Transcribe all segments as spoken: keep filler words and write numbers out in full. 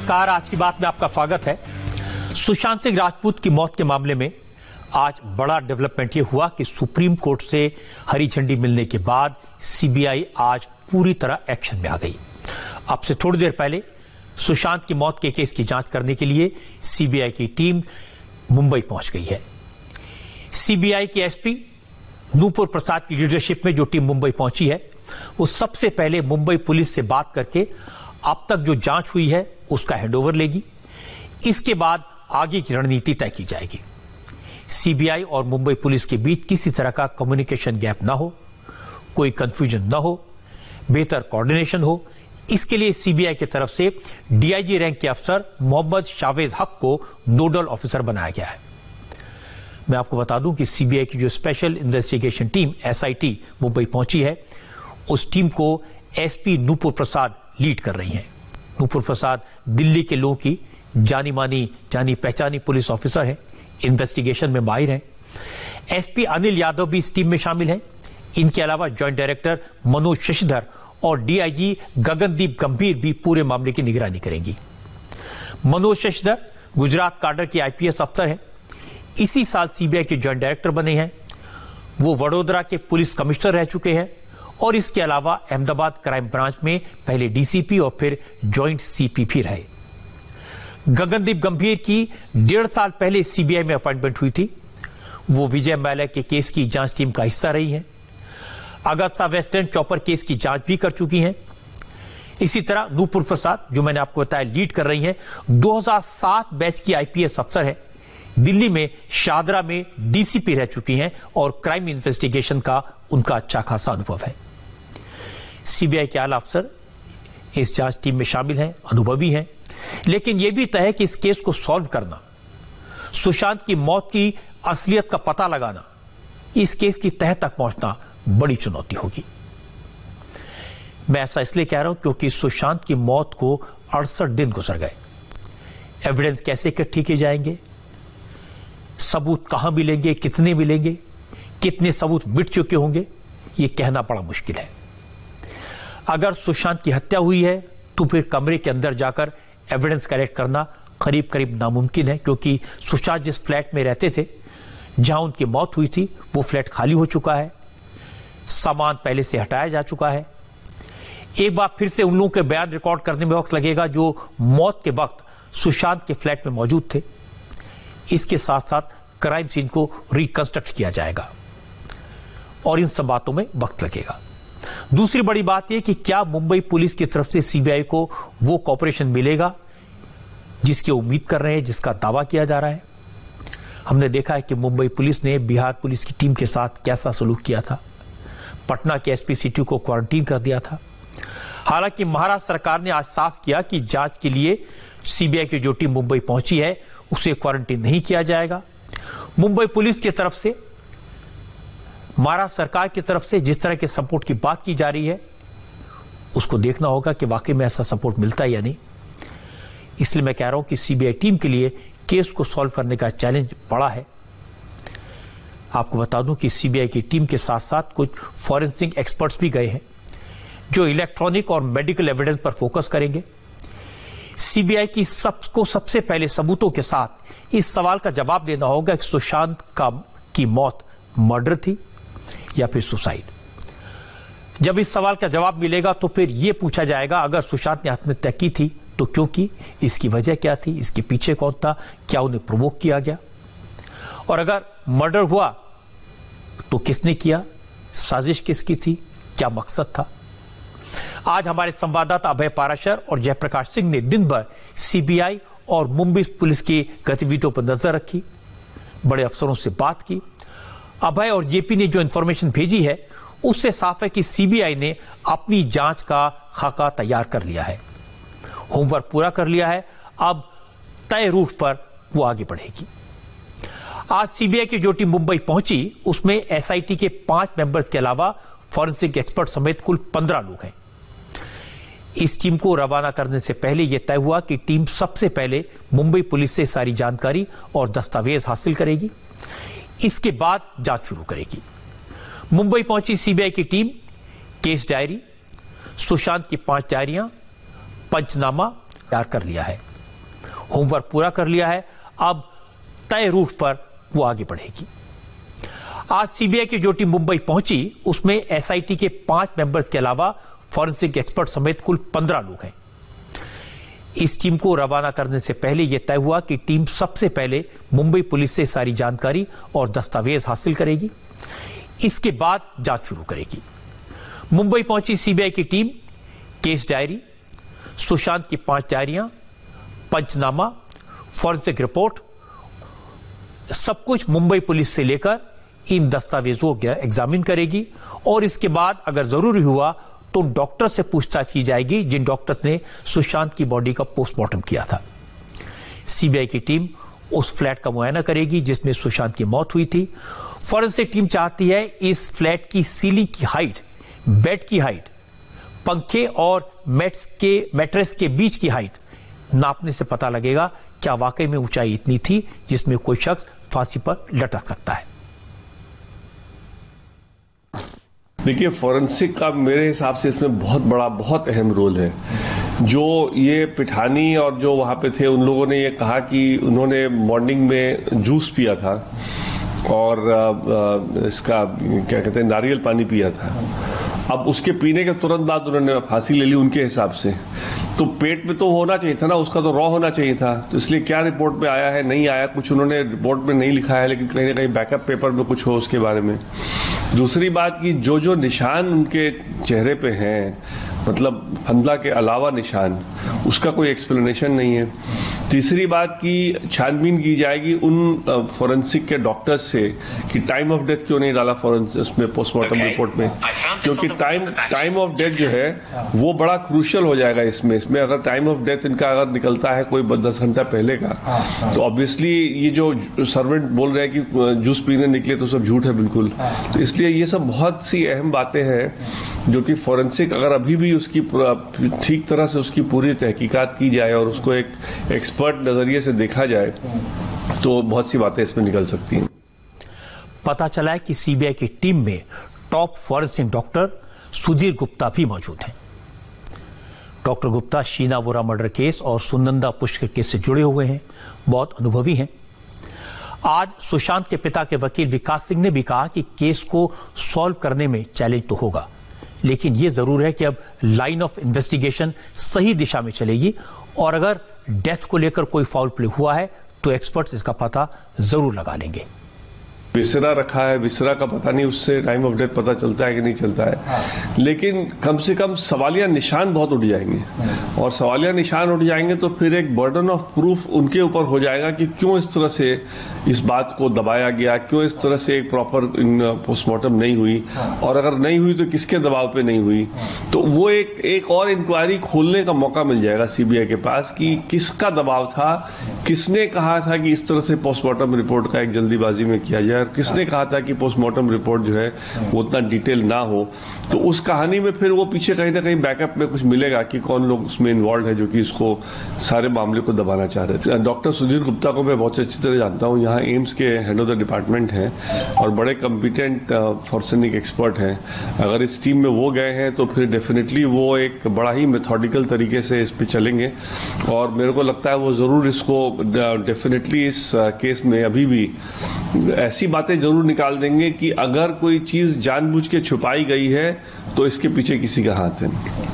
नमस्कार, आज की बात में आपका स्वागत है। सुशांत सिंह राजपूत की मौत के मामले में आज बड़ा डेवलपमेंट यह हुआ कि सुप्रीम कोर्ट से हरी झंडी मिलने के बाद सीबीआई आज पूरी तरह एक्शन में आ गई। अब से थोड़ी देर पहले सुशांत की मौत के केस की जांच करने के लिए सीबीआई की टीम मुंबई पहुंच गई है। सीबीआई की एसपी नूपुर प्रसाद की लीडरशिप में जो टीम मुंबई पहुंची है, वो सबसे पहले मुंबई पुलिस से बात करके अब तक जो जांच हुई है उसका हैंडओवर लेगी। इसके बाद आगे की रणनीति तय की जाएगी। सीबीआई और मुंबई पुलिस के बीच किसी तरह का कम्युनिकेशन गैप ना हो, कोई कंफ्यूजन ना हो, बेहतर कोऑर्डिनेशन हो, इसके लिए सीबीआई की तरफ से डीआईजी रैंक के अफसर मोहम्मद शावेज हक को नोडल ऑफिसर बनाया गया है। मैं आपको बता दूं कि सीबीआई की जो special investigation team SIT Mumbai पहुंची है, उस टीम को एसपी नूपुर प्रसाद लीड कर रही हैं। नूपुर प्रसाद दिल्ली के लोगों की जानी मानी जानी पहचानी पुलिस ऑफिसर हैं, इन्वेस्टिगेशन में माहिर हैं। एसपी अनिल यादव भी इस टीम में शामिल हैं। इनके अलावा जॉइंट डायरेक्टर मनोज शशिधर और डीआईजी गगनदीप गंभीर भी पूरे मामले की निगरानी करेंगी। मनोज शशिधर गुजरात काडर के आईपीएस अफसर हैं। इसी साल सीबीआई के जॉइंट डायरेक्टर बने हैं। वो वडोदरा के पुलिस कमिश्नर रह चुके हैं और इसके अलावा अहमदाबाद क्राइम ब्रांच में पहले डीसीपी और फिर जॉइंट सीपी भी रहे। गगनदीप गंभीर की डेढ़ साल पहले सीबीआई में अपॉइंटमेंट हुई थी। वो विजय माल्या के केस की जांच टीम का हिस्सा रही हैं। अगस्ता वेस्टर्न चॉपर केस की जांच भी कर चुकी हैं। इसी तरह नूपुर प्रसाद, जो मैंने आपको बताया, लीड कर रही हैं। दो हज़ार सात बैच की आईपीएस अफसर है। दिल्ली में शादरा में डीसीपी रह चुकी हैं और क्राइम इन्वेस्टिगेशन का उनका अच्छा खासा अनुभव है। सीबीआई के आला अफसर इस जांच टीम में शामिल हैं, अनुभवी हैं। लेकिन यह भी तय है कि इस केस को सॉल्व करना, सुशांत की मौत की असलियत का पता लगाना, इस केस की तह तक पहुंचना बड़ी चुनौती होगी। मैं ऐसा इसलिए कह रहा हूं क्योंकि सुशांत की मौत को अड़सठ दिन गुजर गए। एविडेंस कैसे इकट्ठी किए जाएंगे, सबूत कहां मिलेंगे, कितने मिलेंगे, कितने सबूत मिट चुके होंगे, यह कहना बड़ा मुश्किल है। अगर सुशांत की हत्या हुई है तो फिर कमरे के अंदर जाकर एविडेंस कलेक्ट करना करीब करीब नामुमकिन है, क्योंकि सुशांत जिस फ्लैट में रहते थे, जहां उनकी मौत हुई थी, वो फ्लैट खाली हो चुका है। सामान पहले से हटाया जा चुका है। एक बार फिर से उन लोगों के बयान रिकॉर्ड करने में वक्त लगेगा जो मौत के वक्त सुशांत के फ्लैट में मौजूद थे। इसके साथ साथ क्राइम सीन को रिकंस्ट्रक्ट किया जाएगा और इन सब बातों में वक्त लगेगा। दूसरी बड़ी बात यह कि क्या मुंबई पुलिस की तरफ से सीबीआई को वो कॉपरेशन मिलेगा जिसकी उम्मीद कर रहे हैं, जिसका दावा किया जा रहा है। हमने देखा है कि मुंबई पुलिस ने बिहार पुलिस की टीम के साथ कैसा सलूक किया था। पटना के एसपी सिटी को क्वारंटीन कर दिया था। हालांकि महाराष्ट्र सरकार ने आज साफ किया कि जांच के लिए सीबीआई की जो टीम मुंबई पहुंची है, उसे क्वारंटीन नहीं किया जाएगा। मुंबई पुलिस की तरफ से, महाराष्ट्र सरकार की तरफ से जिस तरह के सपोर्ट की बात की जा रही है, उसको देखना होगा कि वाकई में ऐसा सपोर्ट मिलता है या नहीं। इसलिए मैं कह रहा हूं कि सीबीआई टीम के लिए केस को सॉल्व करने का चैलेंज बड़ा है। आपको बता दूं कि सीबीआई की टीम के साथ साथ कुछ फॉरेंसिक एक्सपर्ट्स भी गए हैं जो इलेक्ट्रॉनिक और मेडिकल एविडेंस पर फोकस करेंगे। सीबीआई की सबको सबसे पहले सबूतों के साथ इस सवाल का जवाब देना होगा कि सुशांत का की मौत मर्डर थी या फिर सुसाइड। जब इस सवाल का जवाब मिलेगा तो फिर यह पूछा जाएगा, अगर सुशांत ने आत्महत्या की थी तो क्यों की, इसकी वजह क्या थी, इसके पीछे कौन था, क्या उन्हें प्रोवोक किया गया, और अगर मर्डर हुआ तो किसने किया, साजिश किसकी थी, क्या मकसद था। आज हमारे संवाददाता अभय पाराशर और जयप्रकाश सिंह ने दिन भर सीबीआई और मुंबई पुलिस की गतिविधियों पर नजर रखी, बड़े अफसरों से बात की। अभय और जेपी ने जो इंफॉर्मेशन भेजी है, उससे साफ है कि सीबीआई ने अपनी जांच का खाका तैयार कर लिया है, होमवर्क पूरा कर लिया है। अब तय रूट पर वो आगे बढ़ेगी। आज सीबीआई की जो टीम मुंबई पहुंची, उसमें एसआईटी के पांच मेंबर्स के अलावा फॉरेंसिक एक्सपर्ट समेत कुल पंद्रह लोग हैं। इस टीम को रवाना करने से पहले यह तय हुआ कि टीम सबसे पहले मुंबई पुलिस से सारी जानकारी और दस्तावेज हासिल करेगी, इसके बाद जांच शुरू करेगी। मुंबई पहुंची सीबीआई की टीम केस डायरी, सुशांत की पांच डायरियां, पंचनामा तैयार कर लिया है। होमवर्क पूरा कर लिया है, अब तय रूट पर वो आगे बढ़ेगी। आज सीबीआई की जो टीम मुंबई पहुंची उसमें एसआईटी के पांच मेंबर्स के अलावा फॉरेंसिक एक्सपर्ट समेत कुल पंद्रह लोग हैं। इस टीम को रवाना करने से पहले यह तय हुआ कि टीम सबसे पहले मुंबई पुलिस से सारी जानकारी और दस्तावेज हासिल करेगी, इसके बाद जांच शुरू करेगी। मुंबई पहुंची सीबीआई की टीम केस डायरी, सुशांत की पांच डायरियां, पंचनामा, फॉरेंसिक रिपोर्ट, सब कुछ मुंबई पुलिस से लेकर इन दस्तावेजों को एग्जामिन करेगी और इसके बाद अगर जरूरी हुआ तो डॉक्टर से पूछताछ की जाएगी जिन डॉक्टर्स ने सुशांत की बॉडी का पोस्टमार्टम किया था। सीबीआई की टीम उस फ्लैट का मुआयना करेगी जिसमें सुशांत की मौत हुई थी। फॉरेंसिक टीम चाहती है इस फ्लैट की सीलिंग की हाइट, बेड की हाइट, पंखे और मैट्स के मैट्रेस के बीच की हाइट नापने से पता लगेगा क्या वाकई में ऊंचाई इतनी थी जिसमें कोई शख्स फांसी पर लटक सकता है। देखिए, फॉरेंसिक का मेरे हिसाब से इसमें बहुत बड़ा बहुत अहम रोल है। जो ये पिठानी और जो वहाँ पे थे उन लोगों ने ये कहा कि उन्होंने मॉर्निंग में जूस पिया था और इसका क्या कहते हैं नारियल पानी पिया था। अब उसके पीने के तुरंत बाद उन्होंने फांसी ले ली उनके हिसाब से। तो पेट में तो होना चाहिए था ना, उसका तो रॉ होना चाहिए था। तो इसलिए क्या रिपोर्ट में आया है नहीं आया, कुछ उन्होंने रिपोर्ट में नहीं लिखा है, लेकिन कहीं ना कहीं बैकअप पेपर में कुछ हो उसके बारे में। दूसरी बात कि जो जो निशान उनके चेहरे पे हैं, मतलब फंदा के अलावा निशान, उसका कोई एक्सप्लेनेशन नहीं है। तीसरी बात की छानबीन की जाएगी उन फॉरेंसिक के डॉक्टर्स से कि टाइम ऑफ डेथ क्यों नहीं डाला फॉरेंसिक में पोस्टमार्टम okay. रिपोर्ट में, क्योंकि टाइम टाइम ऑफ डेथ जो है वो बड़ा क्रूशियल हो जाएगा इसमें इसमें अगर टाइम ऑफ डेथ इनका अगर निकलता है कोई दस घंटा पहले का, तो ऑब्वियसली ये जो सर्वेंट बोल रहे हैं कि जूस पीने निकले तो सब झूठ है बिल्कुल। तो इसलिए ये सब बहुत सी अहम बातें हैं जो कि फॉरेंसिक अगर अभी भी उसकी ठीक तरह से उसकी पूरी तहकीकात की जाए और उसको एक एक्सपर्ट नजरिए से देखा जाए तो बहुत सी बातें इसमें निकल सकती हैं। पता चला है कि सीबीआई की टीम में top forensic doctor Sudhir Gupta भी मौजूद हैं। Doctor Gupta Sheena Vora murder case और सुनंदा पुष्कर केस से जुड़े हुए हैं, बहुत अनुभवी हैं। आज सुशांत के पिता के वकील विकास सिंह ने भी कहा कि केस को सॉल्व करने में चैलेंज तो होगा, लेकिन यह जरूर है कि अब लाइन ऑफ इन्वेस्टिगेशन सही दिशा में चलेगी और अगर डेथ को लेकर कोई फाउल प्ले हुआ है तो एक्सपर्ट्स इसका पता जरूर लगा लेंगे। विसरा रखा है, विसरा का पता नहीं, उससे टाइम ऑफ डेथ पता चलता है कि नहीं चलता है। हाँ। लेकिन कम से कम सवालिया निशान बहुत उठ जाएंगे। हाँ। और सवालिया निशान उठ जाएंगे तो फिर एक बर्डन ऑफ प्रूफ उनके ऊपर हो जाएगा कि क्यों इस तरह से इस बात को दबाया गया, क्यों इस तरह से एक प्रॉपर पोस्टमार्टम नहीं हुई। हाँ। और अगर नहीं हुई तो किसके दबाव पे नहीं हुई। हाँ। तो वो एक एक और इंक्वायरी खोलने का मौका मिल जाएगा सीबीआई के पास कि किसका दबाव था, किसने कहा था कि इस तरह से पोस्टमार्टम रिपोर्ट का एक जल्दीबाजी में किया जाए, किसने कहा था कि पोस्टमार्टम रिपोर्ट जो है वो उतना डिटेल ना हो। तो उस कहानी में फिर वो पीछे कहीं ना कहीं बैकअप में कुछ मिलेगा कि कौन लोग उसमें इन्वॉल्व है जो कि इसको सारे मामले को दबाना चाह रहे थे। डॉक्टर सुधीर गुप्ता को मैं बहुत अच्छी तरह जानता हूँ, यहाँ एम्स के हेड ऑफ द डिपार्टमेंट हैं और बड़े कॉम्पिटेंट फॉरेंसिक एक्सपर्ट हैं। अगर इस टीम में वो गए हैं तो फिर डेफिनेटली वो एक बड़ा ही मेथोडिकल तरीके से इस पे चलेंगे और मेरे को लगता है वो जरूर इसको डेफिनेटली इस केस में अभी भी ऐसी बातें जरूर निकाल देंगे कि अगर कोई चीज जानबूझ के छुपाई गई है तो इसके पीछे किसी का हाथ है।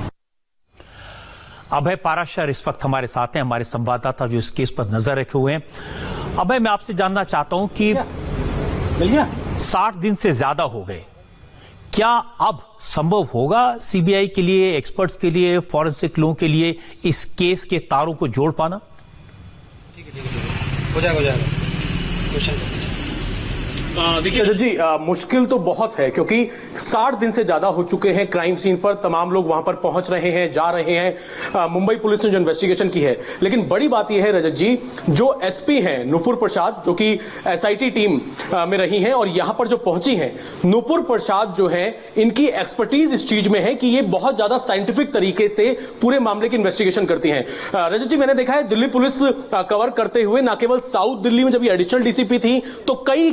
अभय पाराशर इस वक्त हमारे साथ हैं, हमारे संवाददाता जो इस केस पर नजर रखे हुए हैं। अभय, मैं आपसे जानना चाहता हूं कि साठ दिन से ज्यादा हो गए, क्या अब संभव होगा सीबीआई के लिए, एक्सपर्ट्स के लिए, फॉरेंसिक लोगों के लिए इस केस के तारों को जोड़ पाना? ठीक है, ठीक है, हो जाएगा, हो जाएगा। क्वेश्चन देखिए रजत जी, आ, मुश्किल तो बहुत है क्योंकि साठ दिन से ज्यादा हो चुके हैं क्राइम सीन पर, तमाम लोग वहां पर पहुंच रहे हैं, जा रहे हैं। आ, मुंबई पुलिस ने जो इन्वेस्टिगेशन की है, लेकिन बड़ी बात यह है रजत जी, जो एसपी हैं नुपुर प्रसाद, जो कि एसआईटी टीम आ, में रही हैं और यहां पर जो पहुंची हैं, नुपुर प्रसाद जो है, इनकी एक्सपर्टीज इस चीज में है कि ये बहुत ज्यादा साइंटिफिक तरीके से पूरे मामले की इन्वेस्टिगेशन करती हैं। रजत जी, मैंने देखा है दिल्ली पुलिस कवर करते हुए, ना केवल साउथ दिल्ली में जब ये एडिशनल डीसीपी थी तो कई केस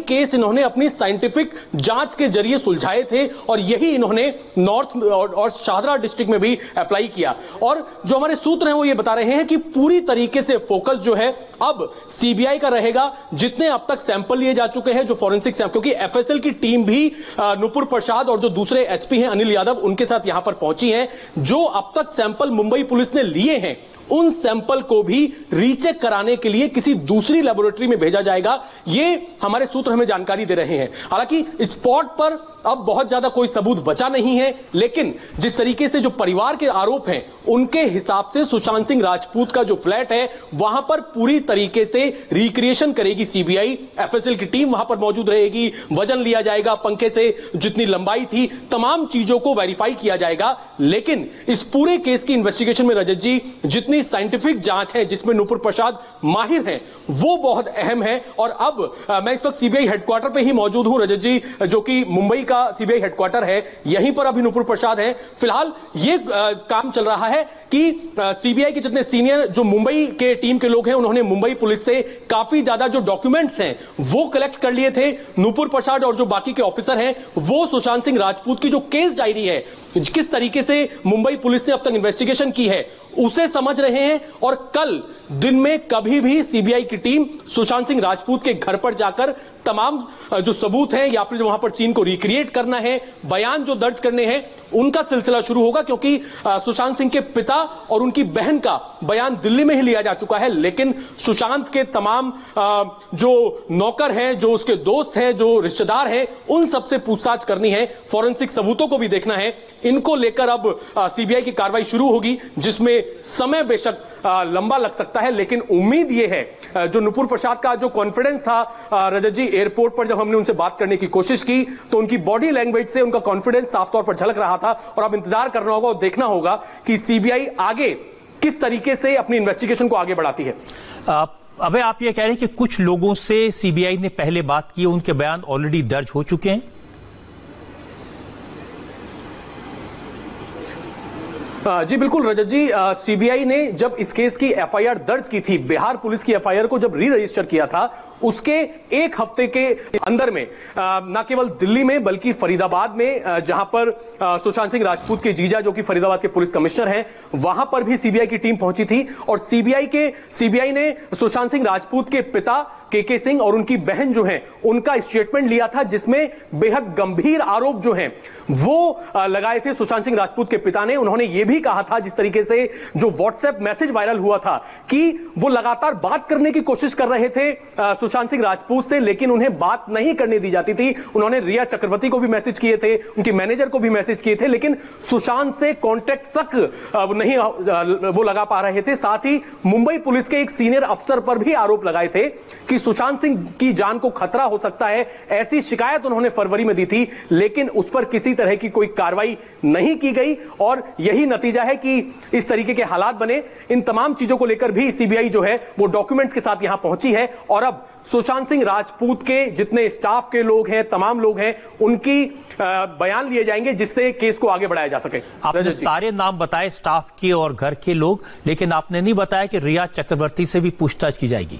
इन्होंने अपनी साइंटिफिक जांच के जरिए सुलझाए थे और यही इन्होंने नॉर्थ और, और शाहदरा डिस्ट्रिक्ट में भी अप्लाई किया। और जो हमारे सूत्र हैं वो ये बता रहे हैं कि पूरी तरीके से फोकस जो है अब सीबीआई का रहेगा। जितने अब तक सैंपल लिए जा चुके हैं जो फॉरेंसिक सैंपल, क्योंकि एफएसएल की टीम भी नुपुर प्रसाद और जो दूसरे एसपी हैं अनिल यादव उनके साथ यहां पर पहुंची है। जो अब तक सैंपल मुंबई पुलिस ने लिए हैं उन सैंपल को भी रीचेक कराने के लिए किसी दूसरी लेबोरेटरी में भेजा जाएगा, ये हमारे सूत्र हमें जानकारी दे रहे हैं। हालांकि स्पॉट पर अब बहुत ज्यादा कोई सबूत बचा नहीं है, लेकिन जिस तरीके से जो परिवार के आरोप हैं उनके हिसाब से सुशांत सिंह राजपूत का जो फ्लैट है वहां पर पूरी तरीके से रिक्रिएशन करेगी सीबीआई। एफएसएल की टीम वहां पर मौजूद रहेगी, वजन लिया जाएगा, पंखे से जितनी लंबाई थी तमाम चीजों को वेरीफाई किया जाएगा। लेकिन इस पूरे केस की इन्वेस्टिगेशन में रजत जी जितनी साइंटिफिक जांच है जिसमें नुपुर प्रसाद माहिर हैं वो बहुत अहम है। और अब आ, मैं इस वक्त सीबीआई हेडक्वार्टर पे ही मौजूद हूं रजत जी, जो कि मुंबई का सीबीआई हेडक्वार्टर है, यहीं पर अभी नुपुर प्रसाद है। फिलहाल ये आ, काम चल रहा है कि सीबीआई के जितने सीनियर जो मुंबई के टीम के लोग हैं उन्होंने मुंबई पुलिस से काफी ज्यादा जो डॉक्यूमेंट्स हैं वो कलेक्ट कर लिए थे। नुपुर प्रसाद और जो बाकी के ऑफिसर हैं वो सुशांत सिंह राजपूत की जो केस डायरी है, किस तरीके से मुंबई पुलिस ने अब तक इन्वेस्टिगेशन की है उसे समझ रहे हैं। और कल दिन में कभी भी सीबीआई की टीम सुशांत सिंह राजपूत के घर पर जाकर तमाम जो सबूत हैं या फिर वहां पर सीन को रिक्रिएट करना है, बयान जो दर्ज करने हैं, उनका सिलसिला शुरू होगा। क्योंकि सुशांत सिंह के पिता और उनकी बहन का बयान दिल्ली में ही लिया जा चुका है, लेकिन सुशांत के तमाम जो नौकर हैं, जो उसके दोस्त हैं, जो रिश्तेदार हैं, उन सबसे पूछताछ करनी है, फॉरेंसिक सबूतों को भी देखना है। इनको लेकर अब सीबीआई की कार्रवाई शुरू होगी, जिसमें समय बेशक लंबा लग सकता है, लेकिन उम्मीद यह है जो नुपुर प्रसाद का जो कॉन्फिडेंस था रजत जी, एयरपोर्ट पर जब हमने उनसे बात करने की कोशिश की तो उनकी बॉडी लैंग्वेज से उनका कॉन्फिडेंस साफ तौर पर झलक रहा था। और अब इंतजार करना होगा और देखना होगा कि सीबीआई आगे किस तरीके से अपनी इन्वेस्टिगेशन को आगे बढ़ाती है। आप अबे आप ये कह रहे हैं कि कुछ लोगों से सीबीआई ने पहले बात की, उनके बयान ऑलरेडी दर्ज हो चुके हैं। जी बिल्कुल रजत जी, सीबीआई ने जब इस केस की एफआईआर दर्ज की थी, बिहार पुलिस की एफआईआर को जब री रजिस्टर किया था, उसके एक हफ्ते के अंदर में न केवल दिल्ली में बल्कि फरीदाबाद में, जहां पर सुशांत सिंह राजपूत के जीजा जो कि फरीदाबाद के पुलिस कमिश्नर हैं, वहां पर भी सीबीआई की टीम पहुंची थी। और सीबीआई के सीबीआई ने सुशांत सिंह राजपूत के पिता के के सिंह और उनकी बहन जो हैं उनका स्टेटमेंट लिया था, जिसमें बेहद गंभीर आरोप जो हैं वो लगाए थे सुशांत सिंह राजपूत के पिता ने। उन्होंने ये भी कहा था, जिस तरीके से जो व्हाट्सएप मैसेज वायरल हुआ था, कि वो लगातार बात करने की कोशिश कर रहे थे सुशांत सिंह राजपूत से, लेकिन उन्हें बात नहीं करने दी जाती थी। उन्होंने रिया चक्रवर्ती को भी मैसेज किए थे, उनके मैनेजर को भी मैसेज किए थे, लेकिन सुशांत से कॉन्टेक्ट तक नहीं वो लगा पा रहे थे। साथ ही मुंबई पुलिस के एक सीनियर अफसर पर भी आरोप लगाए थे कि सुशांत सिंह की जान को खतरा हो सकता है, ऐसी शिकायत उन्होंने फरवरी में दी थी, लेकिन उस पर किसी तरह की कोई कार्रवाई नहीं की गई। और यही नतीजा है कि इस तरीके के हालात बने। इन तमाम चीजों को लेकर भी सीबीआई जो है वो डॉक्यूमेंट्स के साथ यहां पहुंची है। और अब सुशांत सिंह राजपूत के जितने स्टाफ के लोग हैं, तमाम लोग हैं, उनकी बयान लिए जाएंगे, जिससे केस को आगे बढ़ाया जा सके। आपने सारे नाम बताए स्टाफ के और घर के लोग, लेकिन आपने नहीं बताया कि रिया चक्रवर्ती से भी पूछताछ की जाएगी।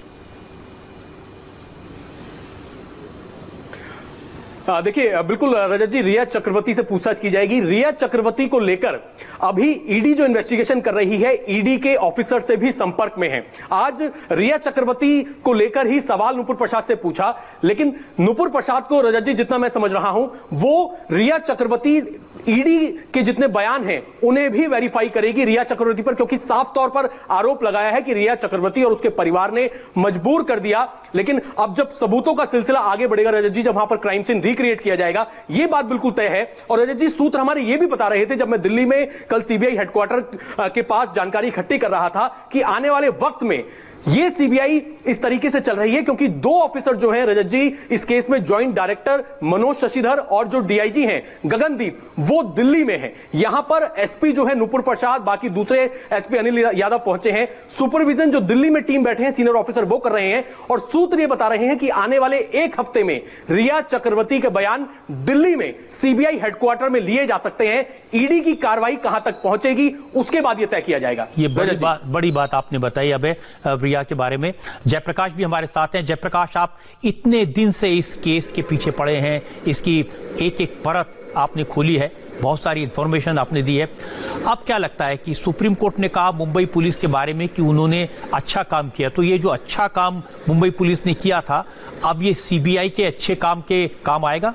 देखिए बिल्कुल रजत जी, रिया चक्रवर्ती से पूछताछ की जाएगी। रिया चक्रवर्ती को लेकर अभी ईडी जो इन्वेस्टिगेशन कर रही है, ईडी के ऑफिसर से भी संपर्क में है। आज रिया चक्रवर्ती को लेकर ही सवाल नुपुर प्रसाद से पूछा, लेकिन नुपुर प्रसाद को रजत जी जितना मैं समझ रहा हूं वो रिया चक्रवर्ती ईडी के जितने बयान हैं उन्हें भी वेरीफाई करेगी रिया चक्रवर्ती पर, क्योंकि साफ तौर पर आरोप लगाया है कि रिया चक्रवर्ती और उसके परिवार ने मजबूर कर दिया। लेकिन अब जब सबूतों का सिलसिला आगे बढ़ेगा रजत जी, जब वहां पर क्राइम सीन रिक्रिएट किया जाएगा, यह बात बिल्कुल तय है। और रजत जी, सूत्र हमारे ये भी बता रहे थे, जब मैं दिल्ली में कल सीबीआई हेडक्वार्टर के पास जानकारी इकट्ठी कर रहा था, कि आने वाले वक्त में ये सीबीआई इस तरीके से चल रही है क्योंकि दो ऑफिसर जो हैं रजत जी इस केस में, ज्वाइंट डायरेक्टर मनोज शशिधर और जो डीआईजी हैं गगनदीप, वो दिल्ली में हैं। यहां पर एसपी जो है नुपुर प्रसाद, बाकी दूसरे एसपी अनिल यादव पहुंचे हैं। सुपरविजन जो दिल्ली में टीम बैठे हैं सीनियर ऑफिसर, वो कर रहे हैं। और सूत्र ये बता रहे हैं कि आने वाले एक हफ्ते में रिया चक्रवर्ती के बयान दिल्ली में सीबीआई हेडक्वार्टर में लिए जा सकते हैं। ईडी की कार्रवाई कहां तक पहुंचेगी उसके बाद यह तय किया जाएगा। ये बड़ी, बा, बड़ी बात आपने बताई। अब रिया के बारे में। जयप्रकाश भी हमारे साथ हैं। जयप्रकाश, आप इतने दिन से इस केस के पीछे पड़े हैं, इसकी एक एक परत आपने खोली है, बहुत सारी इंफॉर्मेशन आपने दी है। अब क्या लगता है कि सुप्रीम कोर्ट ने कहा मुंबई पुलिस के बारे में कि उन्होंने अच्छा काम किया, तो ये जो अच्छा काम मुंबई पुलिस ने किया था, अब ये सीबीआई के अच्छे काम के काम आएगा?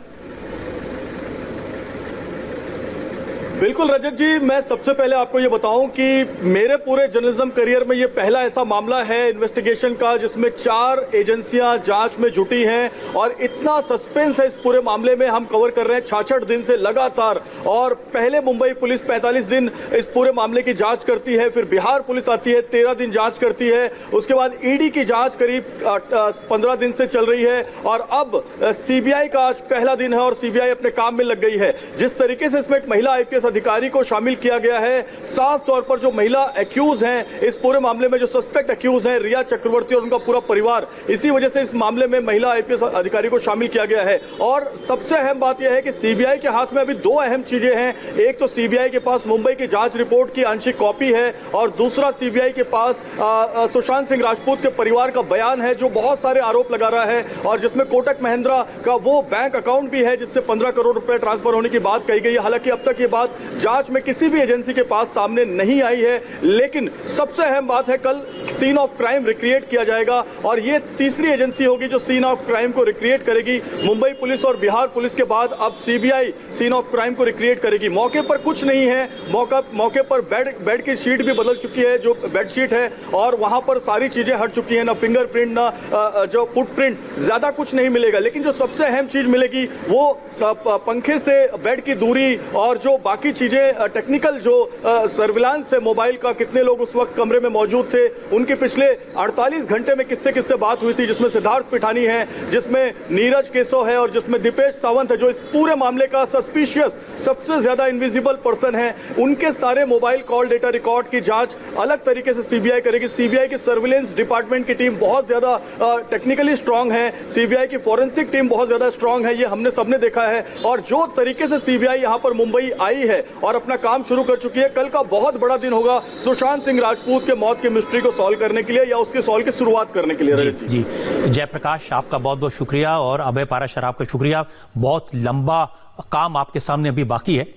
बिल्कुल रजत जी, मैं सबसे पहले आपको ये बताऊं कि मेरे पूरे जर्नलिज्म करियर में ये पहला ऐसा मामला है इन्वेस्टिगेशन का जिसमें चार एजेंसियां जांच में जुटी हैं और इतना सस्पेंस है इस पूरे मामले में। हम कवर कर रहे हैं छियासठ दिन से लगातार, और पहले मुंबई पुलिस पैंतालीस दिन इस पूरे मामले की जांच करती है, फिर बिहार पुलिस आती है, तेरह दिन जांच करती है, उसके बाद ईडी की जांच करीब पंद्रह दिन से चल रही है, और अब सीबीआई का आज पहला दिन है और सीबीआई अपने काम में लग गई है। जिस तरीके से इसमें एक महिला आईपीएस अधिकारी को शामिल किया गया है, साफ तौर पर जो महिला एक्यूज हैं इस पूरे मामले में, जो सस्पेक्ट एक्यूज हैं रिया चक्रवर्ती और उनका पूरा परिवार, इसी वजह से इस मामले में महिला आईपीएस अधिकारी को शामिल किया गया है। और सबसे अहम बात यह है कि सीबीआई के हाथ में अभी दो अहम चीजें हैं। एक तो सीबीआई के पास मुंबई की जांच रिपोर्ट की आंशिक कॉपी है, और दूसरा सीबीआई के पास सुशांत सिंह राजपूत के परिवार का बयान है जो बहुत सारे आरोप लगा रहा है, और जिसमें कोटक महिंद्रा का वो बैंक अकाउंट भी है जिससे पंद्रह करोड़ रुपए ट्रांसफर होने की बात कही गई है। हालांकि अब तक ये बात जांच में किसी भी एजेंसी के पास सामने नहीं आई है, लेकिन सबसे अहम बात है कल सीन ऑफ क्राइम रिक्रिएट किया जाएगा, और ये तीसरी एजेंसी होगी जो सीन ऑफ क्राइम को रिक्रिएट करेगी। मुंबई पुलिस और बिहार पुलिस के बाद अब सीबीआई सीन ऑफ क्राइम को रिक्रिएट करेगी। मौके पर कुछ नहीं है, मौका मौके पर बेड बेड की शीट भी बदल चुकी है, जो बेडशीट है, और वहां पर सारी चीजें हट चुकी है, ना फिंगरप्रिंट ना जो फुटप्रिंट, ज्यादा कुछ नहीं मिलेगा। लेकिन जो सबसे अहम चीज मिलेगी वो पंखे से बेड की दूरी और जो बाकी चीजें टेक्निकल जो सर्विलांस है मोबाइल का, कितने लोग उस वक्त कमरे में मौजूद थे, उनके पिछले अड़तालीस घंटे में किससे किससे बात हुई थी, जिसमें सिद्धार्थ पिठानी है, जिसमें नीरज केसो है, और जिसमें दीपेश सावंत है जो इस पूरे मामले का सस्पिशियस सबसे ज्यादा इनविजिबल पर्सन है, उनके सारे मोबाइल कॉल डेटा रिकॉर्ड की जांच अलग तरीके से सीबीआई करेगी। सीबीआई की सर्विलेंस डिपार्टमेंट की टीम बहुत ज्यादा टेक्निकली स्ट्रांग है, सीबीआई की फॉरेंसिक टीम बहुत ज्यादा स्ट्रांग है, ये हमने सबने देखा है। और जो तरीके से सीबीआई यहां पर मुंबई आई है और अपना काम शुरू कर चुकी है, कल का बहुत बड़ा दिन होगा सुशांत सिंह राजपूत के मौत की मिस्ट्री को सॉल्व करने के लिए, या उसके सॉल्व की शुरुआत करने के लिए। जी, जी जयप्रकाश, आपका बहुत बहुत शुक्रिया, और अभय पाराशर आपका शुक्रिया। बहुत लंबा काम आपके सामने अभी बाकी है।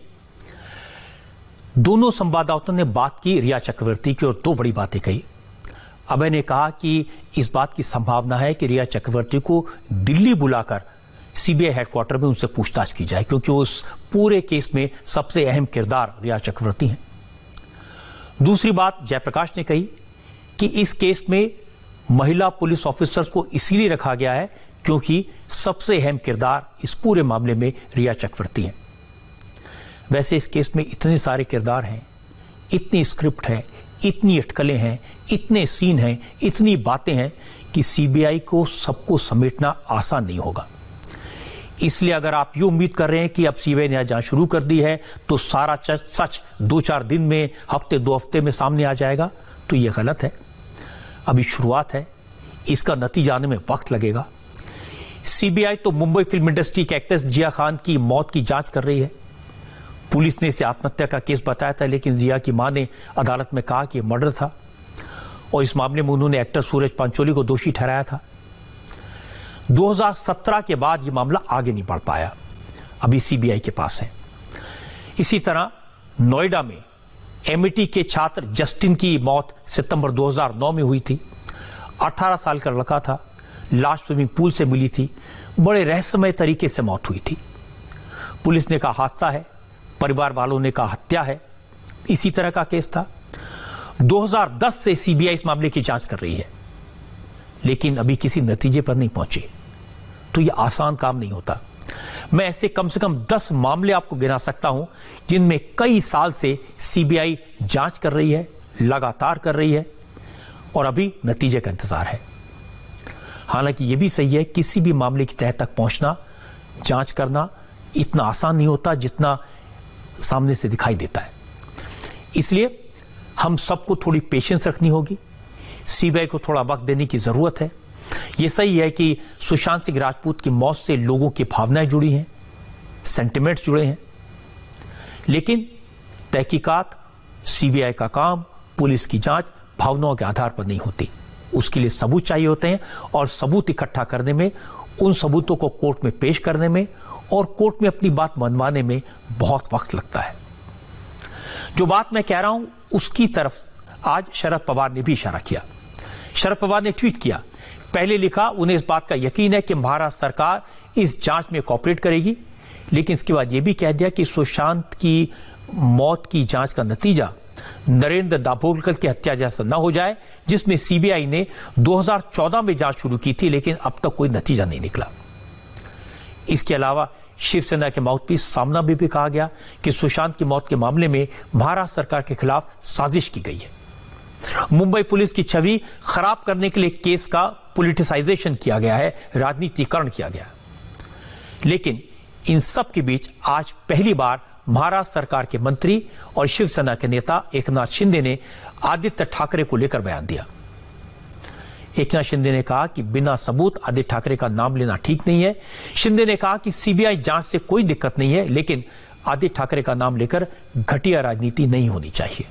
दोनों संवाददाताओं ने बात की रिया चक्रवर्ती की और दो बड़ी बातें कही। अभय ने कहा कि इस बात की संभावना है कि रिया चक्रवर्ती को दिल्ली बुलाकर सीबीआई हेडक्वार्टर में उनसे पूछताछ की जाए, क्योंकि उस पूरे केस में सबसे अहम किरदार रिया चक्रवर्ती हैं। दूसरी बात जयप्रकाश ने कही कि इस केस में महिला पुलिस ऑफिसर्स को इसीलिए रखा गया है क्योंकि सबसे अहम किरदार इस पूरे मामले में रिया चक्रवर्ती हैं। वैसे इस केस में इतने सारे किरदार हैं, इतनी स्क्रिप्ट है, इतनी अटकलें हैं, इतने सीन हैं, इतनी बातें हैं कि सीबीआई को सबको समेटना आसान नहीं होगा। इसलिए अगर आप ये उम्मीद कर रहे हैं कि अब सीबीआई ने जांच शुरू कर दी है तो सारा सच दो चार दिन में, हफ्ते दो हफ्ते में सामने आ जाएगा, तो ये गलत है। अभी शुरुआत है, इसका नतीजा आने में वक्त लगेगा। सीबीआई तो मुंबई फिल्म इंडस्ट्री के एक्ट्रेस जिया खान की मौत की जांच कर रही है। पुलिस ने इसे आत्महत्या का केस बताया था, लेकिन जिया की मां ने अदालत में कहा कि मर्डर था, और इस मामले में उन्होंने एक्टर सूरज पंचोली को दोषी ठहराया था। दो हज़ार सत्रह के बाद यह मामला आगे नहीं बढ़ पाया, अभी सीबीआई के पास है। इसी तरह नोएडा में एमआईटी के छात्र जस्टिन की मौत सितंबर दो हज़ार नौ में हुई थी। अठारह साल का लड़का था, लाश स्विमिंग पूल से मिली थी, बड़े रहस्यमय तरीके से मौत हुई थी। पुलिस ने कहा हादसा है, परिवार वालों ने कहा हत्या है। इसी तरह का केस था। दो हज़ार दस से सीबीआई इस मामले की जांच कर रही है, लेकिन अभी किसी नतीजे पर नहीं पहुंची। तो यह आसान काम नहीं होता। मैं ऐसे कम से कम दस मामले आपको गिना सकता हूं जिनमें कई साल से सीबीआई जांच कर रही है, लगातार कर रही है, और अभी नतीजे का इंतजार है। हालांकि यह भी सही है, किसी भी मामले की तह तक पहुंचना, जांच करना इतना आसान नहीं होता जितना सामने से दिखाई देता है। इसलिए हम सबको थोड़ी पेशेंस रखनी होगी, सीबीआई को थोड़ा वक्त देने की जरूरत है। यह सही है कि सुशांत सिंह राजपूत की मौत से लोगों की भावनाएं जुड़ी हैं, सेंटिमेंट्स जुड़े हैं, लेकिन तहकीकात, सीबीआई का काम, पुलिस की जांच भावनाओं के आधार पर नहीं होती। उसके लिए सबूत चाहिए होते हैं और सबूत इकट्ठा करने में, उन सबूतों को कोर्ट में पेश करने में और कोर्ट में अपनी बात मनवाने में बहुत वक्त लगता है। जो बात मैं कह रहा हूं उसकी तरफ आज शरद पवार ने भी इशारा किया। शरद पवार ने ट्वीट किया, पहले लिखा उन्हें इस बात का यकीन है कि महाराष्ट्र सरकार इस जांच में कोऑपरेट करेगी, लेकिन इसके बाद यह भी कह दिया कि सुशांत की मौत की जांच का नतीजा नरेंद्र दाभोलकर की हत्या जैसा न हो जाए, जिसमें सीबीआई ने दो हज़ार चौदह में जांच शुरू की थी, लेकिन अब तक कोई नतीजा नहीं निकला। इसके अलावा शिवसेना के माउथपीस सामना में भी कहा गया कि सुशांत की मौत के मामले में महाराष्ट्र सरकार के खिलाफ साजिश की गई है। मुंबई पुलिस की छवि खराब करने के लिए केस का पॉलिटिसाइजेशन किया गया है, राजनीतिकरण किया गया। लेकिन इन सब के बीच आज पहली बार महाराष्ट्र सरकार के मंत्री और शिवसेना के नेता एकनाथ शिंदे ने आदित्य ठाकरे को लेकर बयान दिया। एकनाथ शिंदे ने कहा कि बिना सबूत आदित्य ठाकरे का नाम लेना ठीक नहीं है। शिंदे ने कहा कि सीबीआई जांच से कोई दिक्कत नहीं है, लेकिन आदित्य ठाकरे का नाम लेकर घटिया राजनीति नहीं होनी चाहिए।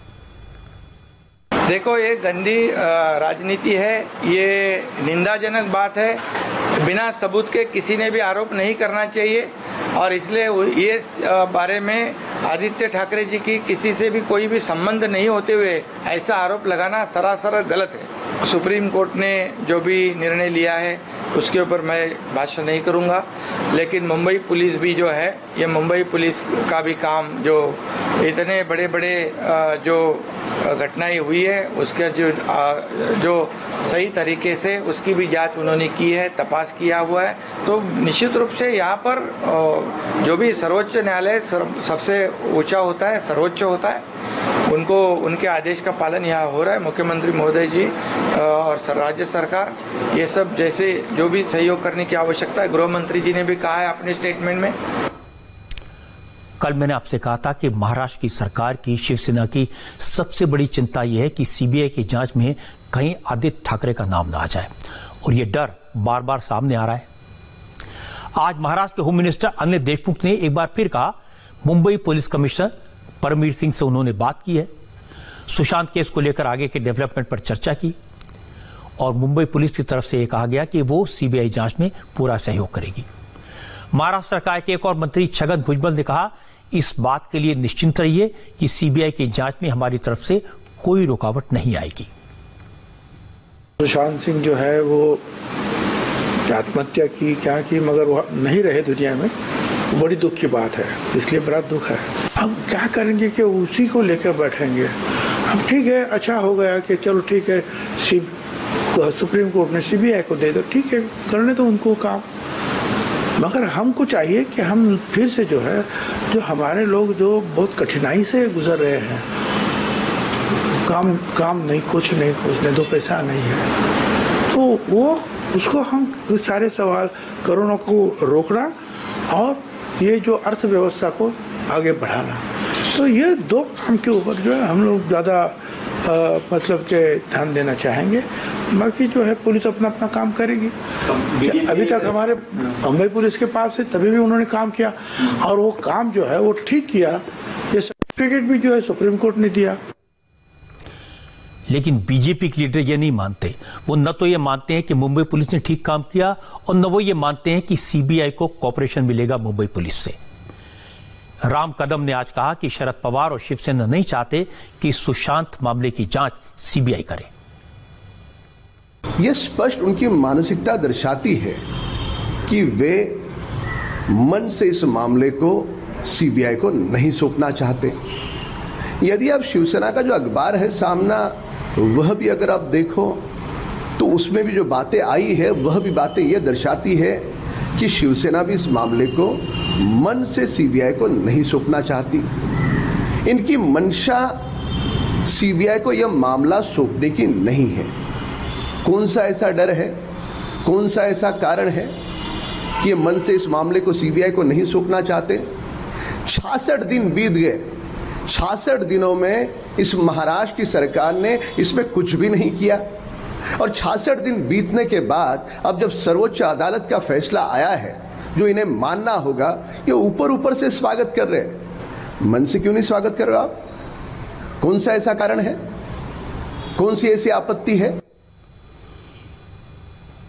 देखो, ये गंदी राजनीति है, ये निंदाजनक बात है। बिना सबूत के किसी ने भी आरोप नहीं करना चाहिए और इसलिए ये बारे में आदित्य ठाकरे जी की किसी से भी कोई भी संबंध नहीं होते हुए ऐसा आरोप लगाना सरासर गलत है। सुप्रीम कोर्ट ने जो भी निर्णय लिया है उसके ऊपर मैं भाषण नहीं करूंगा, लेकिन मुंबई पुलिस भी जो है, ये मुंबई पुलिस का भी काम, जो इतने बड़े बड़े जो घटनाएं हुई है उसका जो जो सही तरीके से उसकी भी जांच उन्होंने की है, तपास किया हुआ है। तो निश्चित रूप से यहाँ पर जो भी सर्वोच्च न्यायालय सबसे ऊंचा होता है, सर्वोच्च होता है, उनको उनके आदेश का पालन यहाँ हो रहा है। मुख्यमंत्री महोदय जी और राज्य सरकार ये सब जैसे जो भी सहयोग करने की आवश्यकता है, गृह मंत्री जी ने भी कहा है अपने स्टेटमेंट में। कल मैंने आपसे कहा था कि महाराष्ट्र की सरकार की, शिवसेना की सबसे बड़ी चिंता यह है कि सीबीआई की जांच में कहीं आदित्य ठाकरे का नाम ना आ जाए, और यह डर बार बार सामने आ रहा है। आज महाराष्ट्र के होम मिनिस्टर अनिल देशमुख ने एक बार फिर कहा, मुंबई पुलिस कमिश्नर परमवीर सिंह से उन्होंने बात की है, सुशांत केस को लेकर आगे के डेवलपमेंट पर चर्चा की और मुंबई पुलिस की तरफ से यह कहा गया कि वो सीबीआई जांच में पूरा सहयोग करेगी। महाराष्ट्र सरकार के एक और मंत्री छगन भुजबल ने कहा, इस बात के लिए निश्चिंत रहिए कि सीबीआई की जांच में हमारी तरफ से कोई रुकावट नहीं आएगी। सुशांत सिंह जो है वो आत्महत्या की, क्या की, मगर वो नहीं रहे दुनिया में, वो बड़ी दुख की बात है, इसलिए बड़ा दुख है। अब क्या करेंगे कि उसी को लेकर बैठेंगे। अब ठीक है, अच्छा हो गया कि चलो ठीक है, सी सुप्रीम कोर्ट ने सीबीआई को दे दो, ठीक है, करने तो उनको काम, मगर हमको चाहिए कि हम फिर से जो है, जो हमारे लोग जो बहुत कठिनाई से गुजर रहे हैं, काम काम नहीं, कुछ नहीं, कुछ नहीं, दो पैसा नहीं है, तो वो उसको हम सारे सवाल कोरोना को रोकना और ये जो अर्थव्यवस्था को आगे बढ़ाना, तो ये दो काम के ऊपर जो है हम लोग ज़्यादा मतलब के ध्यान देना चाहेंगे। बाकी जो है पुलिस अपना अपना काम करेगी। अभी तक हमारे मुंबई पुलिस के पास है, तभी भी उन्होंने काम किया और वो काम जो है वो ठीक किया। ये सर्टिफिकेट भी जो है सुप्रीम कोर्ट ने दिया। लेकिन बीजेपी के लीडर ये नहीं मानते। वो न तो ये मानते हैं कि मुंबई पुलिस ने ठीक काम किया और न वो ये मानते हैं कि सीबीआई को कॉपरेशन मिलेगा मुंबई पुलिस से। राम कदम ने आज कहा कि शरद पवार और शिवसेना नहीं चाहते कि सुशांत मामले की जांच सीबीआई करे। यह स्पष्ट उनकी मानसिकता दर्शाती है कि वे मन से इस मामले को सीबीआई को नहीं सौंपना चाहते। यदि आप शिवसेना का जो अखबार है सामना, वह भी अगर आप देखो तो उसमें भी जो बातें आई है वह भी बातें यह दर्शाती है कि शिवसेना भी इस मामले को मन से सीबीआई को नहीं सौंपना चाहती। इनकी मंशा सीबीआई को यह मामला सौंपने की नहीं है। कौन सा ऐसा डर है, कौन सा ऐसा कारण है कि ये मन से इस मामले को सीबीआई को नहीं सौंपना चाहते? छियासठ दिन बीत गए, छियासठ दिनों में इस महाराष्ट्र की सरकार ने इसमें कुछ भी नहीं किया और छियासठ दिन बीतने के बाद अब जब सर्वोच्च अदालत का फैसला आया है जो इन्हें मानना होगा, ये ऊपर ऊपर से स्वागत कर रहे हैं। मन से क्यों नहीं स्वागत कर रहे हो आप? कौन सा ऐसा कारण है, कौन सी ऐसी आपत्ति है?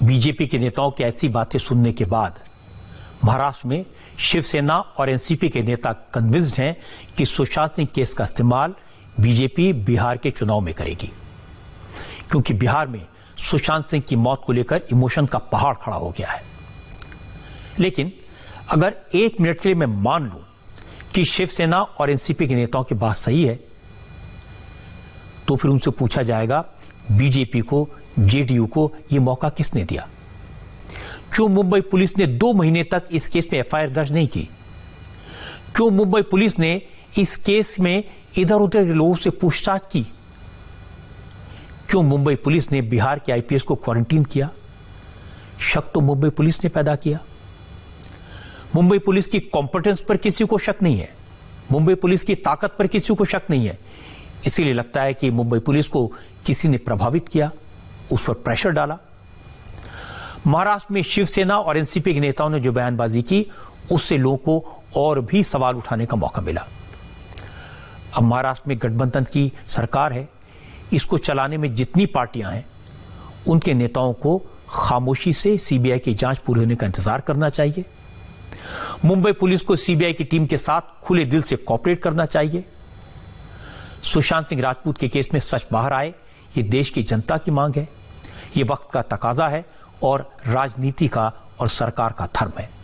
बीजेपी के नेताओं की ऐसी बातें सुनने के बाद महाराष्ट्र में शिवसेना और एनसीपी के नेता कन्विंस्ड हैं कि सुशांत सिंह केस का इस्तेमाल बीजेपी बिहार के चुनाव में करेगी, क्योंकि बिहार में सुशांत सिंह की मौत को लेकर इमोशन का पहाड़ खड़ा हो गया है। लेकिन अगर एक मिनट के लिए मैं मान लूं कि शिवसेना और एनसीपी के नेताओं की बात सही है, तो फिर उनसे पूछा जाएगा बीजेपी को, जेडीयू को यह मौका किसने दिया? क्यों मुंबई पुलिस ने दो महीने तक इस केस में एफआईआर दर्ज नहीं की? क्यों मुंबई पुलिस ने इस केस में इधर उधर के लोगों से पूछताछ की? क्यों मुंबई पुलिस ने बिहार के आईपीएस को क्वारंटीन किया? शक तो मुंबई पुलिस ने पैदा किया। मुंबई पुलिस की कॉम्पिटेंस पर किसी को शक नहीं है, मुंबई पुलिस की ताकत पर किसी को शक नहीं है। इसीलिए लगता है कि मुंबई पुलिस को किसी ने प्रभावित किया, उस पर प्रेशर डाला। महाराष्ट्र में शिवसेना और एनसीपी के नेताओं ने जो बयानबाजी की, उससे लोगों को और भी सवाल उठाने का मौका मिला। अब महाराष्ट्र में गठबंधन की सरकार है, इसको चलाने में जितनी पार्टियां हैं उनके नेताओं को खामोशी से सीबीआई की जांच पूरी होने का इंतजार करना चाहिए। मुंबई पुलिस को सीबीआई की टीम के साथ खुले दिल से कोऑपरेट करना चाहिए। सुशांत सिंह राजपूत के केस में सच बाहर आए, ये देश की जनता की मांग है, ये वक्त का तकाजा है और राजनीति का और सरकार का धर्म है।